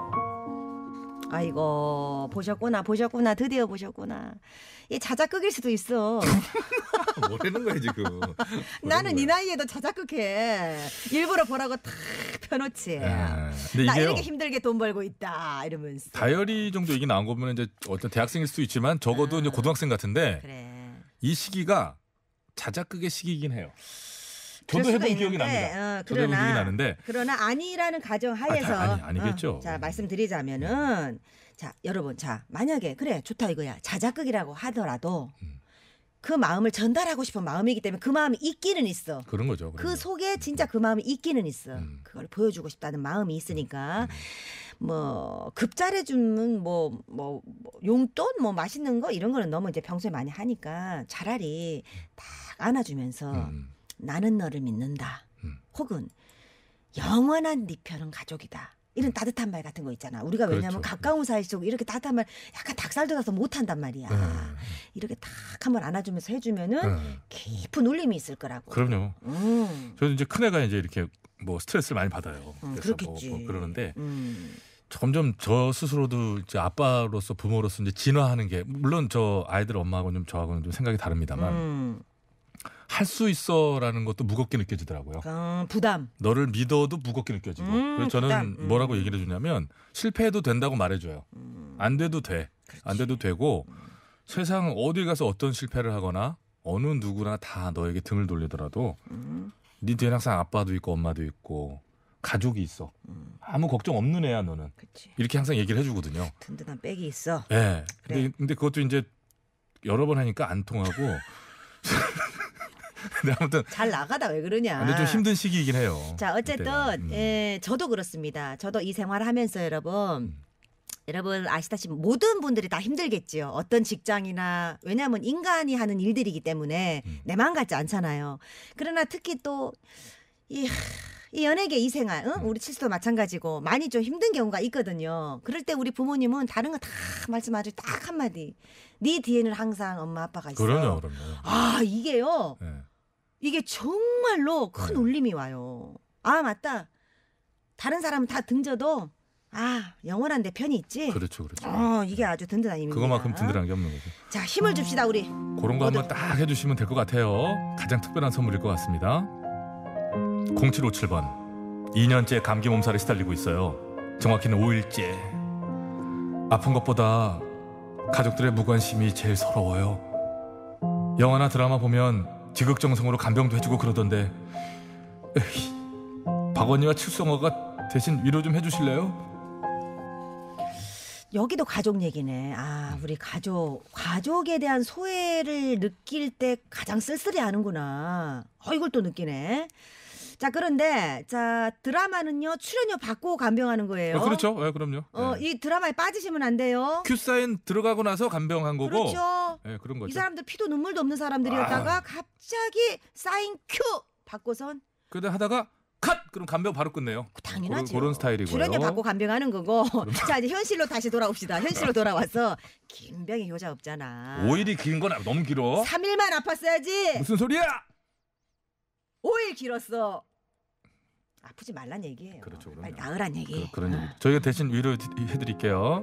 아이고 보셨구나 드디어 보셨구나. 이 자작극일 수도 있어. 뭐라는 거야 지금. 나는 이 나이에도 자작극해. 일부러 보라고 탁 펴놓지. 근데 나 이게요, 이렇게 힘들게 돈 벌고 있다 이러면서. 다이어리 정도 얘기 나온 거 보면 이제 어떤 대학생일 수도 있지만 적어도 이제 고등학생 같은데 그래. 이 시기가 자작극의 시기이긴 해요. 저도 그럴 수도 해본 기억이 있는데, 납니다. 저도 해본 기억이 나는데. 그러나 아니라는 가정 하에서 아니겠죠. 자 말씀드리자면은 자 여러분 만약에 그래 좋다 이거야 자작극이라고 하더라도 그 마음을 전달하고 싶은 마음이기 때문에 그 마음이 있기는 있어. 그런 거죠. 그 속에 진짜 그 마음이 있기는 있어. 그걸 보여주고 싶다는 마음이 있으니까 뭐 급잘해주면 뭐 용돈 뭐 맛있는 거 이런 거는 너무 이제 평소에 많이 하니까 차라리 딱 안아주면서 나는 너를 믿는다. 혹은 영원한 네 편은 가족이다. 이런 따뜻한 말 같은 거 있잖아. 우리가 왜냐하면 그렇죠. 가까운 사이 속 이렇게 따뜻한 말 약간 닭살 돋아서 못한단 말이야. 이렇게 딱 한번 안아주면서 해주면은 깊은 울림이 있을 거라고. 그럼요. 저도 이제 큰애가 이제 이렇게 뭐 스트레스를 많이 받아요. 그래서 그렇겠지. 뭐 그러는데 점점 저 스스로도 이제 아빠로서 부모로서 이제 진화하는 게 물론 저 아이들 엄마하고는 좀 저하고는 좀 생각이 다릅니다만 할 수 있어라는 것도 무겁게 느껴지더라고요. 부담. 너를 믿어도 무겁게 느껴지고. 그래서 저는 부담. 뭐라고 얘기를 해주냐면 실패해도 된다고 말해줘요. 안 돼도 돼. 그렇지. 안 돼도 되고 세상 어디 가서 어떤 실패를 하거나 어느 누구나 다 너에게 등을 돌리더라도 네 뒤에는 항상 아빠도 있고 엄마도 있고 가족이 있어. 아무 걱정 없는 애야 너는. 그치. 이렇게 항상 얘기를 해주거든요. 든든한 백이 있어. 네. 그래. 근데 그것도 이제 여러 번 하니까 안 통하고. 근데 아무튼 잘 나가다 왜 그러냐. 근데 좀 힘든 시기이긴 해요. 자 어쨌든 저도 그렇습니다. 저도 이 생활을 하면서 여러분 아시다시피 모든 분들이 다 힘들겠지요. 어떤 직장이나 왜냐하면 인간이 하는 일들이기 때문에 내 마음 같지 않잖아요. 그러나 특히 또 이 연예계 이 생활, 우리 칠수도 마찬가지고 많이 좀 힘든 경우가 있거든요. 그럴 때 우리 부모님은 다른 거 다 말씀하시고 딱 한마디. 네 뒤에는 항상 엄마 아빠가 있어. 그럼요. 아 이게요. 네. 이게 정말로 큰 울림이 와요. 아 맞다. 다른 사람은 다 등져도 영원한 내 편이 있지. 그렇죠. 이게 아주 든든한 힘입니다. 그거만큼 든든한 게 없는 거죠. 자 힘을 줍시다 우리. 그런 거 한번 딱 해주시면 될 것 같아요. 가장 특별한 선물일 것 같습니다. 0757번 2년째 감기 몸살에 시달리고 있어요. 정확히는 5일째. 아픈 것보다 가족들의 무관심이 제일 서러워요. 영화나 드라마 보면 지극정성으로 간병도 해주고 그러던데 박언니와 칠성어가 대신 위로 좀 해주실래요? 여기도 가족 얘기네. 우리 가족에 대한 소외를 느낄 때 가장 쓸쓸해하는구나. 이걸 또 느끼네. 자 그런데 드라마는요 출연료 받고 간병하는 거예요. 그렇죠. 네, 그럼요. 이 드라마에 빠지시면 안 돼요. 큐 사인 들어가고 나서 간병한 거고. 그렇죠. 네, 그런 거죠. 이 사람들 피도 눈물도 없는 사람들이었다가 갑자기 사인 큐 받고선. 그러다 하다가 컷! 그럼 간병 바로 끝내요. 당연하죠. 그런 스타일이고요. 출연료 받고 간병하는 거고. 자 이제 현실로 다시 돌아옵시다. 현실로 돌아와서 긴 병이 효자 없잖아. 5일이 긴 건 너무 길어. 3일만 아팠어야지. 무슨 소리야? 5일 길었어. 아프지 말란 얘기예요. 그렇죠. 빨리 나으란 얘기. 그런 얘기. 저희가 대신 위로해드릴게요.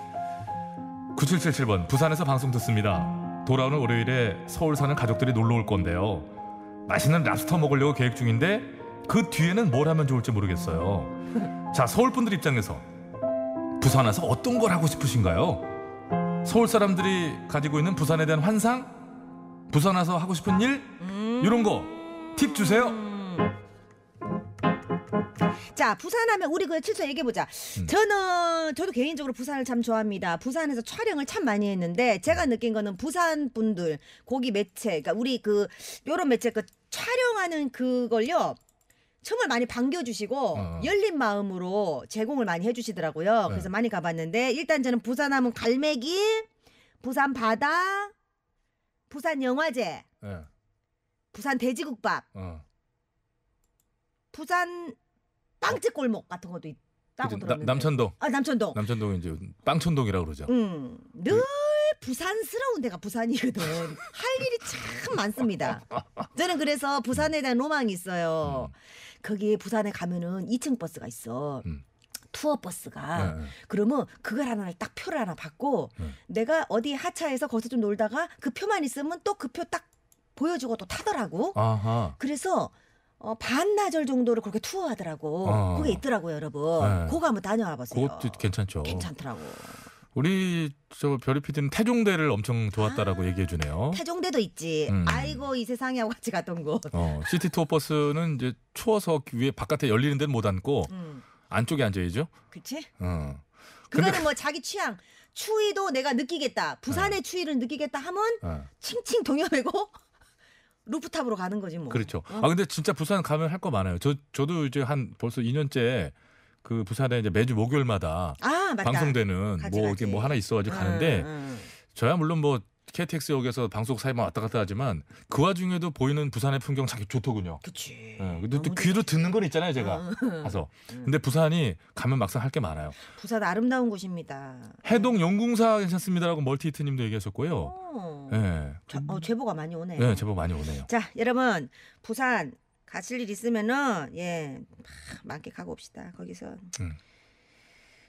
9777번 부산에서 방송 듣습니다. 돌아오는 월요일에 서울 사는 가족들이 놀러 올 건데요. 맛있는 랍스터 먹으려고 계획 중인데 그 뒤에는 뭘 하면 좋을지 모르겠어요. 자 서울 분들 입장에서 부산 와서 어떤 걸 하고 싶으신가요? 서울 사람들이 가지고 있는 부산에 대한 환상? 부산 와서 하고 싶은 일? 이런 거 팁 주세요. 자 부산하면 우리 그 칠수 얘기해보자. 저도 개인적으로 부산을 참 좋아합니다. 부산에서 촬영을 참 많이 했는데 제가 느낀 거는 부산 분들 거기 매체 그러니까 우리 요런 매체 촬영하는 그걸요 정말 많이 반겨주시고 열린 마음으로 제공을 많이 해주시더라고요. 그래서 많이 가봤는데 일단 저는 부산하면 갈매기, 부산 바다, 부산 영화제, 부산 돼지국밥, 부산 빵집 골목 같은 것도 있다고 들었는데. 남천동. 남천동. 남천동 이제 빵천동이라고 그러죠. 늘 부산스러운 데가 부산이거든. 할 일이 참 많습니다. 저는 그래서 부산에 대한 로망이 있어요. 거기 부산에 가면은 2층 버스가 있어. 투어 버스가. 그러면 그걸 딱 표를 하나 받고 내가 어디 하차해서 거기서 좀 놀다가 그 표만 있으면 또 그 표 딱 보여주고 또 타더라고. 그래서 반나절 정도를 그렇게 투어하더라고. 그게 있더라고요, 여러분. 그거 한번 다녀와 보세요. 그것도 괜찮죠. 괜찮더라고. 우리 별이 PD는 태종대를 엄청 좋았다라고 얘기해 주네요. 태종대도 있지. 아이고 이 세상에 하고 같이 갔던 곳. 시티 투어 버스는 이제 추워서 위에 바깥에 열리는 데는 못 앉고 안쪽에 앉아야죠. 그렇지? 근데 뭐 자기 취향. 추위도 내가 느끼겠다. 부산의 추위를 느끼겠다 하면 칭칭 동여매고 루프탑으로 가는 거지 뭐. 그렇죠. 근데 진짜 부산 가면 할 거 많아요. 저도 이제 벌써 2년째 그 부산에 이제 매주 목요일마다 방송되는 이게 뭐 하나 있어가지고 가는데 저야 물론 뭐 KTX역에서 방송사에만 왔다 갔다 하지만 그 와중에도 보이는 부산의 풍경 참 좋더군요. 그렇지. 근데 또 귀로 듣는 건 있잖아요, 제가 가서. 근데 부산이 가면 막상 할 게 많아요. 부산 아름다운 곳입니다. 해동 용궁사 괜찮습니다라고 멀티히트님도 얘기하셨고요. 제보가 많이 오네요. 네, 제보 많이 오네요. 자, 여러분 부산 가실 일 있으면은 만끽하고 옵시다. 거기서.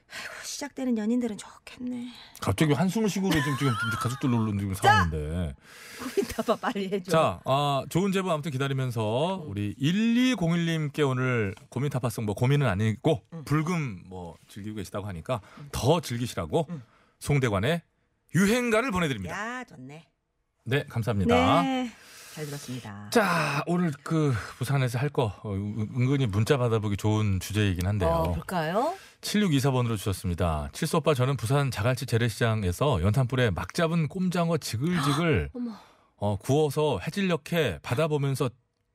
시작되는 연인들은 좋겠네. 갑자기 한숨을 쉬고 지금 가족들로 지금 상황인데. 고민다봐 빨리 해줘. 자, 좋은 제보 아무튼 기다리면서 우리 1201님께 오늘 고민 타파송 뭐 고민은 아니고 불금 뭐 즐기고 계시다고 하니까 더 즐기시라고 송대관의 유행가를 보내드립니다. 야, 좋네. 네, 감사합니다. 네, 잘 들었습니다. 자, 오늘 그 부산에서 할 거 은근히 문자 받아보기 좋은 주제이긴 한데요. 볼까요? 7624번으로 주셨습니다. 칠수 오빠, 저는 부산 자갈치 재래시장에서 연탄불에 막 잡은 꼼장어 지글지글 구워서 해질녘에 바다 보면서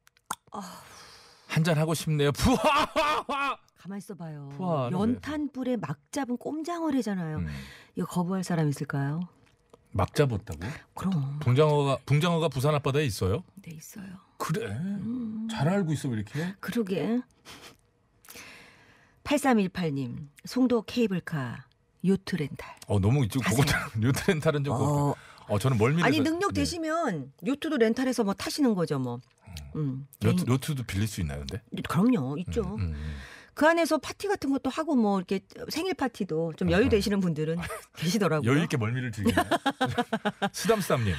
한잔 하고 싶네요. 푸하하하. 가만 있어봐요. 푸하는 연탄불에 막 잡은 꼼장어래잖아요. 이거 거부할 사람 있을까요? 막 잡았다고? 그럼. 붕장어가 부산 앞바다에 있어요? 네, 있어요. 그래? 잘 알고 있어 왜 이렇게? 그러게. 8318님, 송도 케이블카 요트 렌탈. 너무 지금 그거 요트 렌탈은 좀 저는 멀미를 아니 능력 되시면 요트도 렌탈해서 뭐 타시는 거죠 뭐. 요트도 빌릴 수 있나요, 근데? 그럼요, 있죠. 그 안에서 파티 같은 것도 하고 뭐 이렇게 생일 파티도 좀 여유 되시는 분들은 계시더라고요. 여유 있게 멀미를 즐기네요. 수담수담님.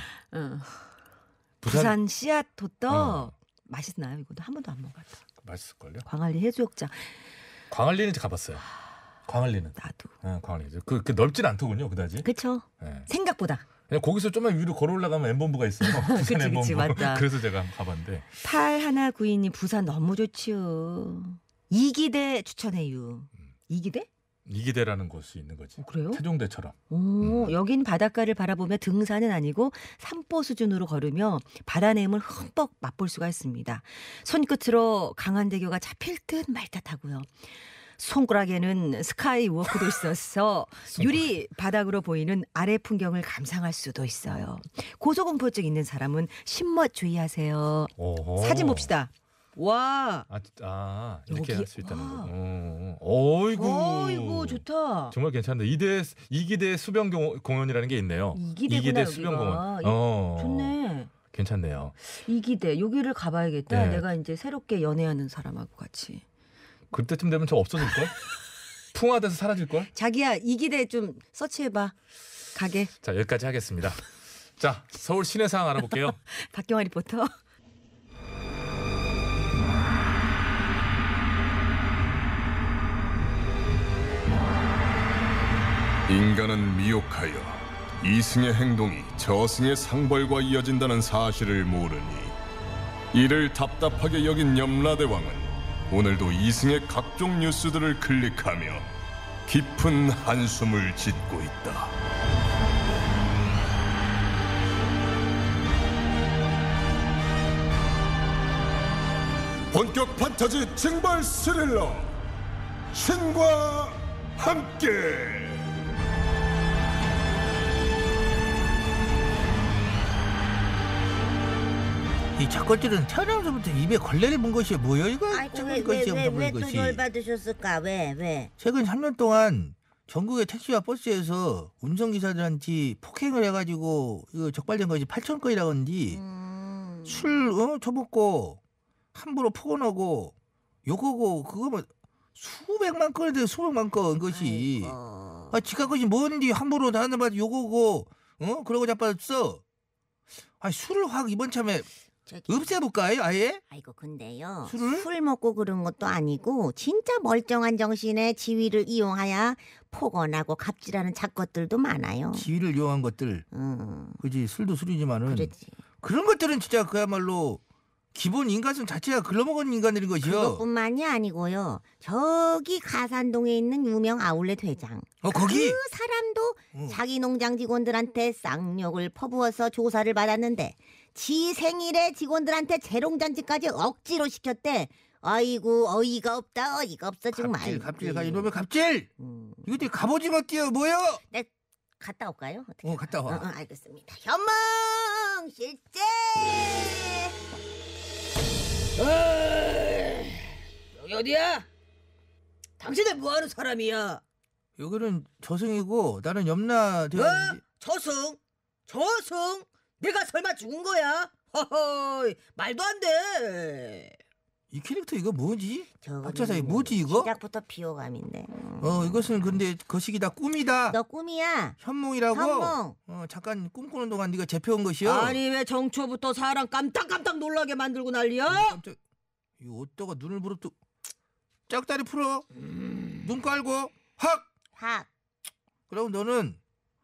부산 씨앗 호떡 맛있나요? 이것도 한 번도 안 먹어봤다. 맛있을걸요? 광안리 해수욕장. 광안리는 이제 가봤어요. 광안리는. 나도. 네, 광안리. 그 넓진 않더군요, 그다지. 그렇죠. 네. 생각보다. 그냥 거기서 좀만 위로 걸어 올라가면 M본부가 있어요. 부산 M본부. 그치, 맞다. 그래서 제가 가봤는데. 8192님 부산 너무 좋지요. 이기대 추천해요. 이기대? 이기대라는 곳이 있는 거지. 그래요? 태종대처럼. 여긴 바닷가를 바라보며 등산은 아니고 산보 수준으로 걸으며 바다 내음을 흠뻑 맛볼 수가 있습니다. 손끝으로 강한대교가 잡힐 듯 말 듯하고요. 손가락에는 스카이 워크도 있어서 유리 바닥으로 보이는 아래 풍경을 감상할 수도 있어요. 고소공포증 있는 사람은 신멋 주의하세요. 오호. 사진 봅시다. 와. 이렇게 할 수 있다는 거. 어이구 좋다. 정말 괜찮네. 이기대 수변 공연이라는 게 있네요. 이기대 수변 공연. 좋네. 괜찮네요. 이기대 여기를 가봐야겠다. 네. 내가 이제 새롭게 연애하는 사람하고 같이. 그때쯤 되면 저 없어질 걸? 풍화돼서 사라질 걸? 자기야 이기대 좀 서치해봐. 가게. 자, 여기까지 하겠습니다. 자, 서울 시내 상황 알아볼게요. 박경화 리포터. 인간은 미혹하여 이승의 행동이 저승의 상벌과 이어진다는 사실을 모르니 이를 답답하게 여긴 염라대왕은 오늘도 이승의 각종 뉴스들을 클릭하며 깊은 한숨을 짓고 있다. 본격 판타지 징벌 스릴러 신과 함께. 이 작것들은 태어나서부터 입에 걸레를 문 것이 뭐여 이거? 아이고 왜또 열받으셨을까? 왜? 최근 3년 동안 전국의 택시와 버스에서 운전기사들한테 폭행을 해가지고 이거 적발된 것이 8천 건이라고 하는데 술 처먹고 함부로 폭언하고 욕하고 그거 뭐 수백만 건인데 수백만 건 것이 지가 것이 뭔데 함부로 나한테 욕하고 그러고 자빠졌어. 술을 확 이번 참에 없애볼까요 아예? 아이고 근데요 술을? 술 먹고 그런 것도 아니고 진짜 멀쩡한 정신에 지위를 이용하여 폭언하고 갑질하는 작것들도 많아요. 지위를 이용한 것들 그지 술도 술이지만은 그렇지. 그런 것들은 진짜 그야말로 기본 인간성 자체가 글러먹은 인간들인 것이요. 그것뿐만이 아니고요 저기 가산동에 있는 유명 아울렛 회장 거기? 그 사람도 자기 농장 직원들한테 쌍욕을 퍼부어서 조사를 받았는데 지 생일에 직원들한테 재롱잔치까지 억지로 시켰대. 아이고 어이가 없다. 어이가 없어 정말. 갑질 이놈의 갑질. 이거 되게 갑오징어 띠어 뭐요? 네, 갔다 올까요? 어떻게? 갔다 와. 알겠습니다. 현몽 실제. 여기 어디야? 당신은 뭐하는 사람이야? 여기는 저승이고 나는 염라대왕. 저승? 내가 설마 죽은 거야? 허허, 말도 안 돼. 이 캐릭터 이거 뭐지? 저거는 박차사이 뭐지 이거? 시작부터 비호감인데. 이것은 근데 거시기다 꿈이다. 너 꿈이야. 현몽이라고. 현몽. 잠깐 꿈꾸는 동안 네가 잡혀온 것이요. 아니 왜 정초부터 사람 깜짝깜짝 놀라게 만들고 난리야? 깜짝. 이거 어디다가 눈을 부릅도 짝다리 풀어. 눈 깔고 확. 그럼 너는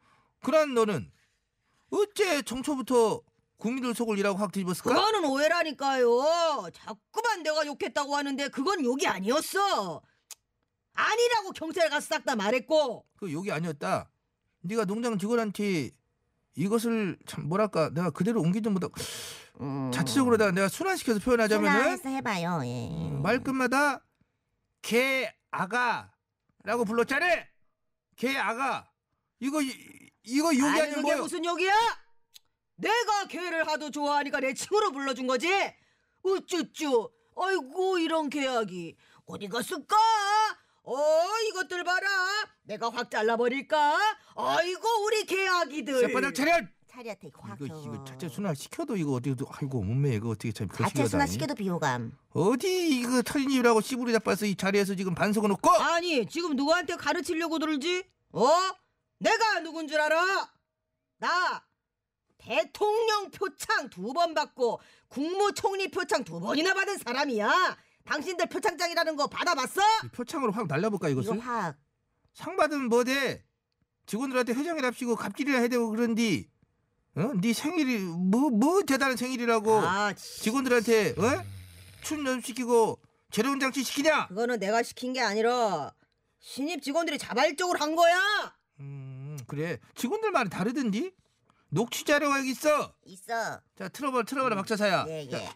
어째 정초부터 국민들 속을 이라고 확 뒤집었을까? 그거는 오해라니까요. 자꾸만 내가 욕했다고 하는데 그건 욕이 아니었어. 아니라고 경찰에 가서 싹 다 말했고. 그 욕이 아니었다. 네가 농장 직원한테 이것을 참 뭐랄까 내가 그대로 옮기지 못하고 자체적으로다가 내가 순화시켜서 표현하자면은 순화해서 해봐요. 예. 말끝마다 개 아가라고 불렀잖아. 개 아가. 이거 욕이 아니 아니면 그게 뭐야? 무슨 욕이야? 내가 개를 하도 좋아하니까 내 친구로 불러준 거지. 우쭈쭈. 아이고 이런 개약이 어디 갔을까? 이것들 봐라. 내가 확 잘라버릴까? 아이고 우리 개아기들. 쌔바닥 차렷. 차렷 이거 확. 이거 자체 순화 시켜도 이거 어디도 아이고 몸매 이거 어떻게 참 자체 순화 시켜도 비호감. 어디 이거 터진 이유라고 씨부리 잡아서 이 자리에서 지금 반석을 놓고. 아니 지금 누구한테 가르치려고 들지? 내가 누군 줄 알아? 나 대통령 표창 2번 받고 국무총리 표창 2번이나 받은 사람이야. 당신들 표창장이라는 거 받아봤어? 표창으로 확 날려볼까 이것을? 이거 확. 상 받으면 뭐돼? 직원들한테 회장이랍시고 갑질이라 해야 되고 그런디. 네 생일이 뭐 대단한 생일이라고 직원들한테 춤 연습시키고 재료운 장치 시키냐? 그거는 내가 시킨 게 아니라 신입 직원들이 자발적으로 한 거야. 그래 직원들 말이 다르던디? 녹취 자료가 여기 있어. 자 틀어봐라 박차사야. 예. 자,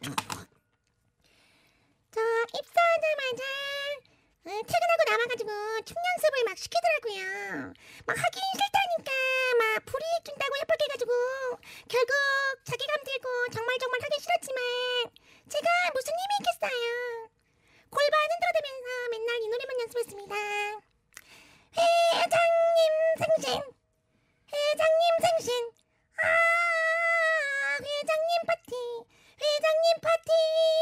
저 입사하자마자 퇴근하고 남아가지고 춤 연습을 막 시키더라고요. 막 하기 싫다니까 막 불이해준다고 협박해가지고 결국 자괴감 들고 정말 하기 싫었지만 제가 무슨 힘이 있겠어요. 골반 흔들어대면서 맨날 이 노래만 연습했습니다. 회장님 생신 회장님 파티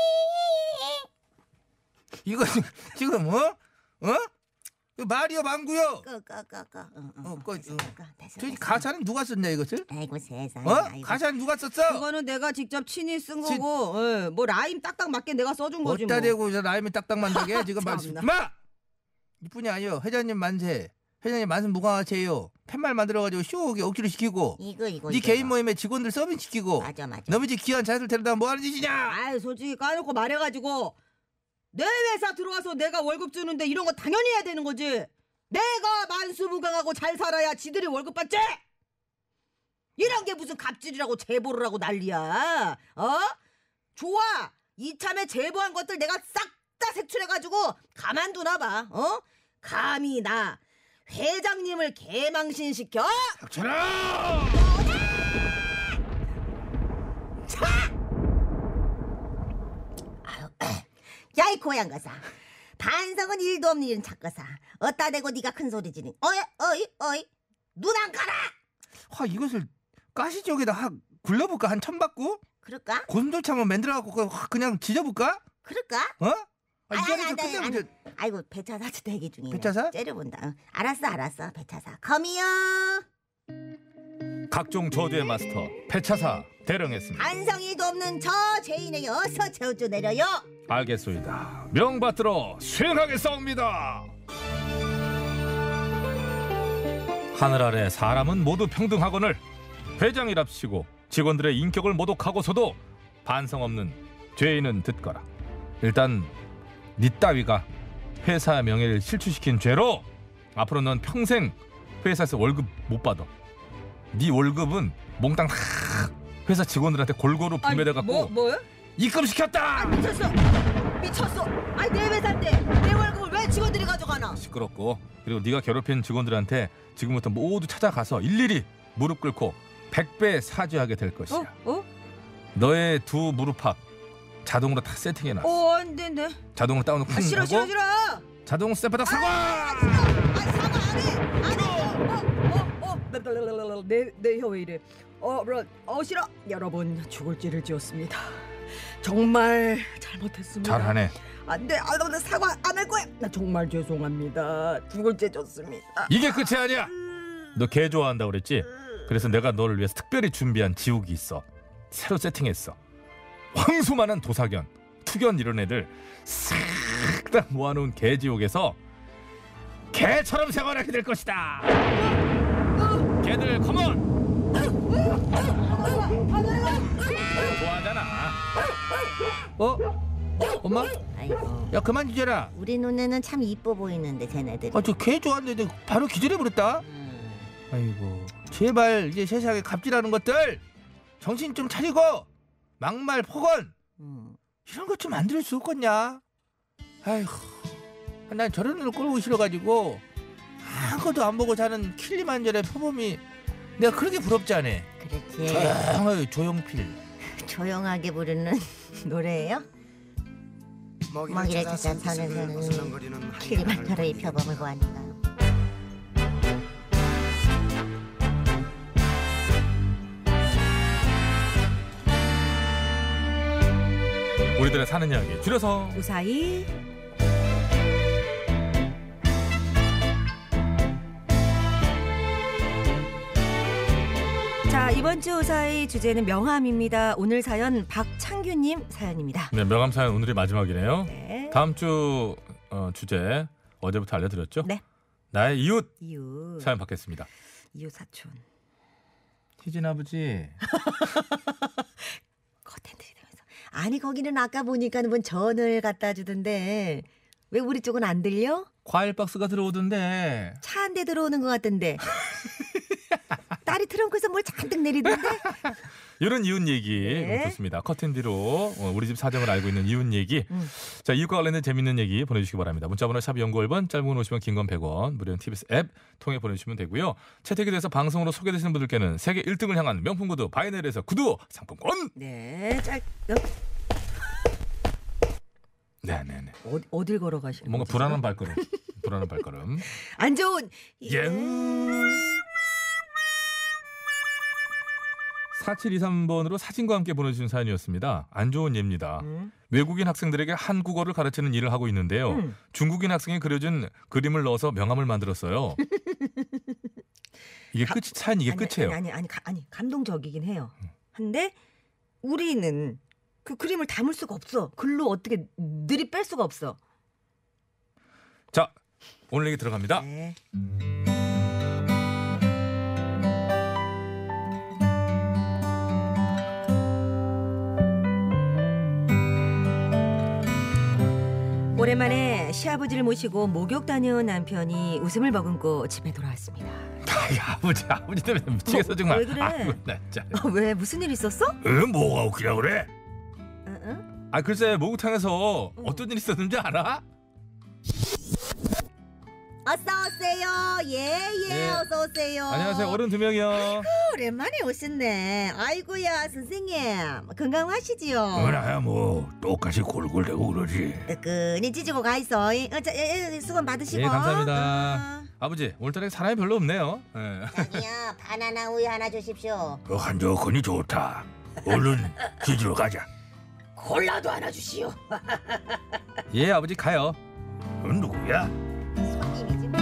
이거 지금 말이요 망구요. 저기 가사는 누가 썼냐 이것을? 아이고 세상. 가사는 누가 썼어? 그거는 내가 직접 친히 쓴 거고 뭐 라임 딱딱 맞게 내가 써준 거지 뭐. 어디다 대고 라임이 딱딱 만들게 지금 말씀. 마! 이뿐이 아니요. 회장님 만세. 회장님 만세 무강하세요. 팻말 만들어가지고 쇼하게 억지로 시키고. 이거. 네 개인 모임에 직원들 서비스 시키고. 맞아. 너무 이제 귀한 자들 데려다 뭐하는 짓이냐? 아이 솔직히 까놓고 말해가지고 내 회사 들어와서 내가 월급 주는데 이런 거 당연히 해야 되는 거지. 내가 만수무강하고 잘 살아야 지들이 월급 받지. 이런 게 무슨 갑질이라고 제보를 하고 난리야. 좋아. 이참에 제보한 것들 내가 싹 다 색출해가지고 가만두나 봐. 감히 나 회장님을 개망신시켜? 닥쳐라! 야이 고양가사. 반성은 일도 없는 이런 작가사. 어따 대고 네가 큰 소리 지르니. 어이 눈 안 가라. 이것을 가시적에다 굴려볼까? 한 1,000 받고? 그럴까? 고슴도치 한번 만들어갖고 그냥 지져볼까? 그럴까? 아이고 배차사 대기 중이네. 배차사? 째려본다. 알았어 배차사. 거미요. 각종 저주의 마스터 배차사 대령했습니다. 반성이도 없는 저 죄인에게 어서 저주 내려요. 알겠소이다. 명받들어 수행하겠사옵니다. 하늘 아래 사람은 모두 평등하거늘 회장이랍시고 직원들의 인격을 모독하고서도 반성 없는 죄인은 듣거라. 일단 네 따위가 회사 명예를 실추시킨 죄로 앞으로 넌 평생 회사에서 월급 못 받아. 네 월급은 몽땅 다 회사 직원들한테 골고루 분배돼갖고 뭐요? 입금시켰다. 미쳤어. 아니 내 회사인데 내 월급을 왜 직원들이 가져가나? 시끄럽고 그리고 네가 괴롭힌 직원들한테 지금부터 모두 찾아가서 일일이 무릎 꿇고 100배 사죄하게 될 것이야. 너의 두 무릎팍 자동으로 다 세팅해놨어. 안 돼. 자동으로 다운을 쿵 싫어. 하고 자동 쌔바닥 사과. 사과 안 해. 내 혀 왜 이래? 싫어. 여러분 죽을 죄를 지었습니다. 정말 잘못했습니다. 잘하네. 안돼, 나 사과 안 할 거야. 나 정말 죄송합니다. 죽을 죄 졌습니다. 이게 끝이 아니야. 너 개 좋아한다고 그랬지? 그래서 내가 너를 위해서 특별히 준비한 지옥이 있어. 새로 세팅했어. 황소만한 도사견, 투견 이런 애들 싹 다 모아놓은 개지옥에서 개처럼 생활하게 될 것이다. 개들 컴온. 좋아하잖아. 엄마? 아이고. 야 그만 기절아. 우리 눈에는 참 이뻐 보이는데 쟤네들. 저 개 좋아하는데 바로 기절해버렸다. 아이고 제발 이제 세상에 갑질하는 것들 정신 좀 차리고 막말 폭언 이런 것 좀 안 들을 수 없겠냐. 아이고 난 저런 놈을 꼴보기 싫어가지고 아무것도 안 보고 사는 킬리만자로의 표범이 내가 그렇게 부럽지 않아. 그렇지. 조용필. 조용하게 부르는 노래예요? 먹이를 찾아 사는 킬리만자로의 표범을 보았는가. 우리들의 사는 이야기 줄여서 우사히. 자, 이번 주 우사히 주제는 명함입니다. 오늘 사연 박창규님 사연입니다. 네, 명함 사연 오늘이 마지막이네요. 네. 다음 주 주제 어제부터 알려드렸죠? 네. 나의 이웃 이웃 사연 받겠습니다. 이웃 사촌. 희진 아버지. 아니 거기는 아까 보니까 뭐 전을 갖다 주던데 왜 우리 쪽은 안 들려? 과일 박스가 들어오던데. 차 한 대 들어오는 것 같던데. 딸이 트렁크에서 뭘 잔뜩 내리던데. 이런 이웃 얘기 네. 좋습니다. 커튼 뒤로 우리 집 사정을 알고 있는 이웃 얘기. 자, 이웃과 관련된 재밌는 얘기 보내주시기 바랍니다. 문자번호 샵 0951번, 짧은 건 50원, 긴 건 100원, 무료는 TBS 앱 통해 보내주시면 되고요. 채택이 돼서 방송으로 소개되시는 분들께는 세계 1등을 향한 명품 구두 바이넬에서 구두 상품권. 네, 네네네. 어딜 걸어가시는 뭔가 거죠? 불안한 발걸음. 불안한 발걸음. 안 좋은. 예. 4723번으로 사진과 함께 보내주신 사연이었습니다. 안 좋은 예입니다. 외국인 학생들에게 한국어를 가르치는 일을 하고 있는데요. 중국인 학생이 그려준 그림을 넣어서 명함을 만들었어요. 이게 끝이 사연 이게 끝이에요. 아니 감동적이긴 해요. 한데 우리는 그 그림을 담을 수가 없어. 글로 어떻게 들이뺄 수가 없어. 자, 오늘 얘기 들어갑니다. 네. 오랜만에 시아버지를 모시고 목욕 다녀온 남편이 웃음을 머금고 집에 돌아왔습니다. 아버지 때문에 미치겠어 정말. 왜 그래? 아이고, 나 진짜. 왜 무슨 일 있었어? 뭐가 웃기냐 그래? 글쎄 목욕탕에서 어떤 일 있었는지 알아? 어서 오세요. 예. 어서 오세요. 안녕하세요. 어른 2명이요. 오랜만에 오셨네. 아이고야 선생님 건강하시지요? 나야 뭐 똑같이 골골대고 그러지. 뜨끈히 찢고 가있어. 수건 받으시고. 예, 감사합니다. 아버지 오늘따라 사람이 별로 없네요. 자기야 바나나 우유 하나 주십시오. 한적하니 좋다. 얼른 씻으러 가자. 콜라도 하나 주시오. 예, 아버지 가요. 누구야? 손님이지.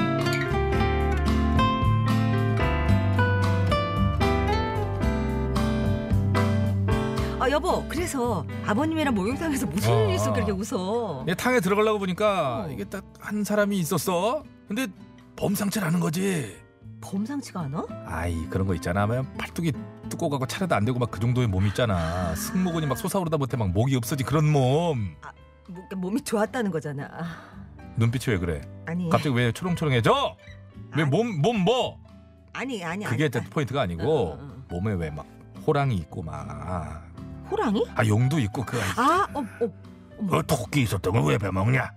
여보, 그래서 아버님이랑 목욕탕에서 무슨 일 있어 그렇게 웃어? 예, 탕에 들어가려고 보니까 이게 딱 한 사람이 있었어. 근데 범상치 않은 거지. 범상치가 않아? 아이 그런 거 있잖아. 막 팔뚝이 두꺼워 가고 차려도 안 되고 막 그 정도의 몸 있잖아. 승모근이 막 솟아오르다 못해 막 목이 없어지 그런 몸. 몸이 좋았다는 거잖아. 눈빛이 왜 그래? 아니. 갑자기 왜 초롱초롱해져? 왜 몸 뭐? 아니. 그게 포인트가 아니고 몸에 왜 막 호랑이 있고 막. 호랑이? 용도 있고 그. 토끼 있었던 걸 왜 빼먹냐?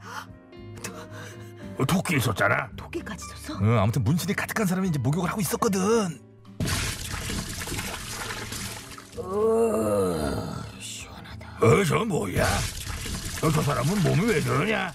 토끼 있었잖아. 토끼까지 있었어? 응, 아무튼 문신이 가득한 사람이 이제 목욕을 하고 있었거든. 시원하다. 저 뭐야? 저 사람은 몸이 왜 저러냐?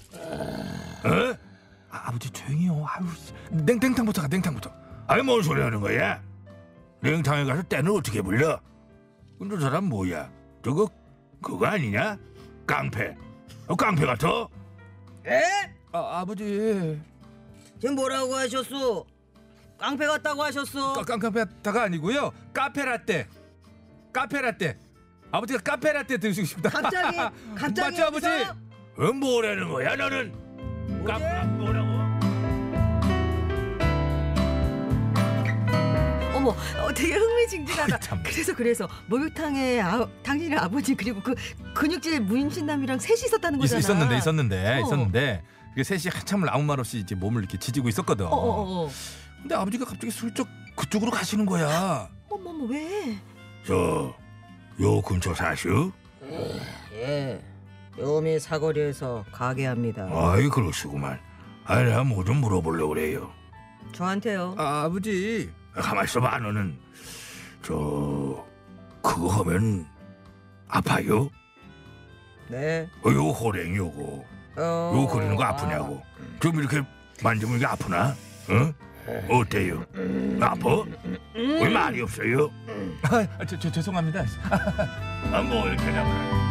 아버지 조용히요. 냉탕부터 가. 냉탕부터. 아니 뭔 소리 하는 거야? 냉탕에 가서 때는 어떻게 불려? 근데 저 사람 뭐야? 저거 그거 아니냐? 깡패. 깡패 같아? 에? 아버지. 지금 뭐라고 하셨어? 깡패 같다고 하셨어? 깡패다가 아니고요. 카페라떼. 아버지가 카페라떼 드시고 싶다. 갑자기 맞죠 아버지? 뭐라는 거야 너는? 뭐라고? 어머, 되게 흥미진진하다. 그래서 목욕탕에 당신의 아버지 그리고 그 근육질 문신남이랑 셋이 있었다는 거잖아. 있었는데 그게 셋이 한참을 아무 말 없이 이제 몸을 이렇게 지지고 있었거든. 근데 아버지가 갑자기 슬쩍 그쪽으로 가시는 거야. 어머 왜? 요 근처 사시오? 예. 요미 사거리에서 가게 합니다. 아이 그러시구만. 내가 뭐 좀 물어보려고 그래요. 저한테요. 아버지. 가만 있어봐. 너는 그거 하면 아파요? 네. 요 호랭이 요거 요 그리는 거 아프냐고. 좀 이렇게 만지면 이게 아프나? 응? 어때요? 아파? 왜 말이 없어요? 죄송합니다. 뭐 이렇게 하냐고.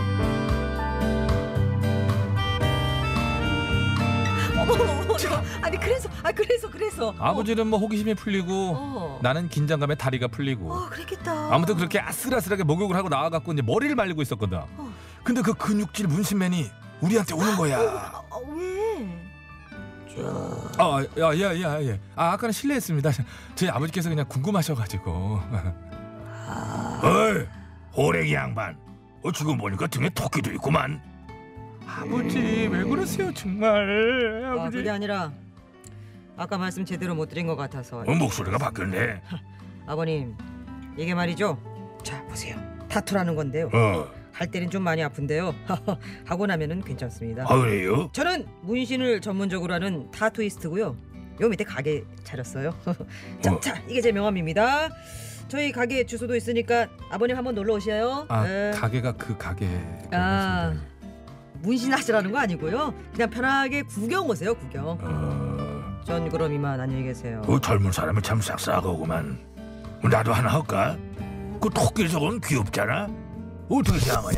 아니 그래서 아버지는 뭐 호기심이 풀리고 나는 긴장감에 다리가 풀리고 그랬겠다. 아무튼 그렇게 아슬아슬하게 목욕을 하고 나와갖고 이제 머리를 말리고 있었거든. 근데 그 근육질 문신맨이 우리한테 오는 거야. 왜? 예. 아까는 실례했습니다. 저희 아버지께서 그냥 궁금하셔가지고. 어이, 호랭이 양반. 지금 보니까 등에 토끼도 있구만. 아버지 왜 그러세요 정말. 아버지. 그게 아니라 아까 말씀 제대로 못 드린 것 같아서. 목소리가 바뀌었네. 아버님, 이게 말이죠. 자 보세요. 타투라는 건데요. 할 때는 좀 많이 아픈데요. 하고 나면은 괜찮습니다. 그래요? 저는 문신을 전문적으로 하는 타투이스트고요. 요 밑에 가게 차렸어요. 자, 이게 제 명함입니다. 저희 가게 주소도 있으니까 아버님 한번 놀러 오셔요. 가게가 그 가게. 문신하시라는 거 아니고요. 그냥 편하게 구경 오세요. 구경. 전 그럼 이만 안녕히 계세요. 젊은 사람이 참 싹싹하구만. 나도 하나 할까? 그 토끼 저건 귀엽잖아. 어떻게 생각하냐?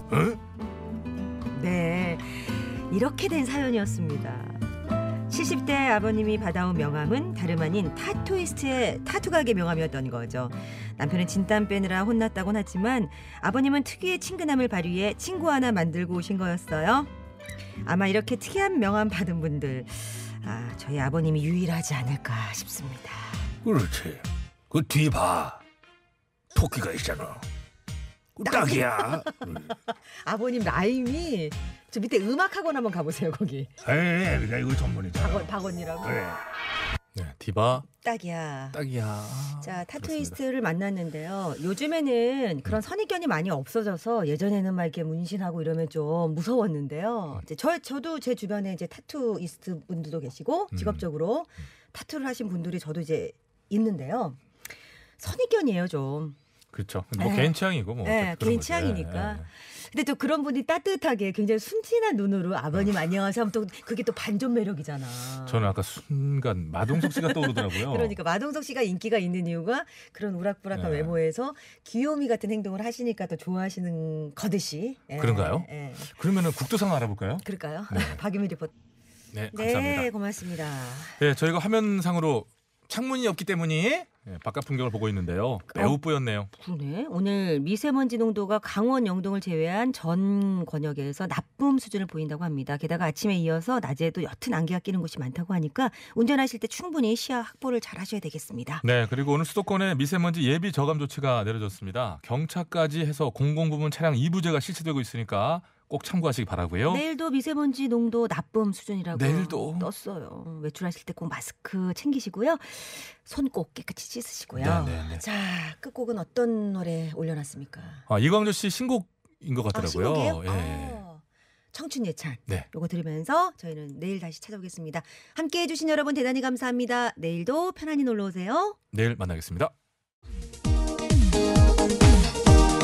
응? 네, 이렇게 된 사연이었습니다. 70대 아버님이 받아온 명함은 다름 아닌 타투이스트의 타투 가게 명함이었던 거죠. 남편은 진땀 빼느라 혼났다곤 하지만 아버님은 특유의 친근함을 발휘해 친구 하나 만들고 오신 거였어요. 아마 이렇게 특이한 명함 받은 분들, 저희 아버님이 유일하지 않을까 싶습니다. 그렇지. 그 뒤 봐. 토끼가 있잖아. 딱이야. 아버님 라임이 저 밑에 음악학원 한번 가보세요. 거기. 내가 이거 전문이잖아. 박원이라고. 그래. 네, 디바. 딱이야. 자, 타투이스트를 만났는데요. 요즘에는 그런 선입견이 많이 없어져서 예전에는 막 이렇게 문신하고 이러면 좀 무서웠는데요. 이제 저도 제 주변에 이제 타투이스트 분들도 계시고 직업적으로 타투를 하신 분들이 저도 이제 있는데요. 선입견이에요, 좀. 그렇죠. 뭐 개인 취향이고 뭐. 네, 개인 취향이니까. 근데 또 그런 분이 따뜻하게 굉장히 순진한 눈으로 아버님 안녕하세요 하면 또 그게 또 반전 매력이잖아. 저는 아까 순간 마동석 씨가 떠오르더라고요. 그러니까 마동석 씨가 인기가 있는 이유가 그런 우락부락한 외모에서 귀요미 같은 행동을 하시니까 또 좋아하시는 거듯이. 그런가요? 그러면은 국도상 알아볼까요? 그럴까요? 박유미 리포터. 네, 감사합니다. 네, 고맙습니다. 네, 저희가 화면상으로 창문이 없기 때문에 바깥 풍경을 보고 있는데요. 매우 뿌였네요. 그러네. 오늘 미세먼지 농도가 강원 영동을 제외한 전 권역에서 나쁨 수준을 보인다고 합니다. 게다가 아침에 이어서 낮에도 옅은 안개가 끼는 곳이 많다고 하니까 운전하실 때 충분히 시야 확보를 잘 하셔야 되겠습니다. 네, 그리고 오늘 수도권에 미세먼지 예비 저감 조치가 내려졌습니다. 경차까지 해서 공공부문 차량 2부제가 실시되고 있으니까 꼭 참고하시기 바라고요. 내일도 미세먼지 농도 나쁨 수준이라고 내일도 떴어요. 외출하실 때 꼭 마스크 챙기시고요. 손 꼭 깨끗이 씻으시고요. 네. 자, 끝곡은 어떤 노래 올려놨습니까? 이광조 씨 신곡인 것 같더라고요. 신곡이에요? 청춘 예찬. 네. 요거 들으면서 저희는 내일 다시 찾아오겠습니다. 함께해 주신 여러분 대단히 감사합니다. 내일도 편안히 놀러 오세요. 내일 만나겠습니다.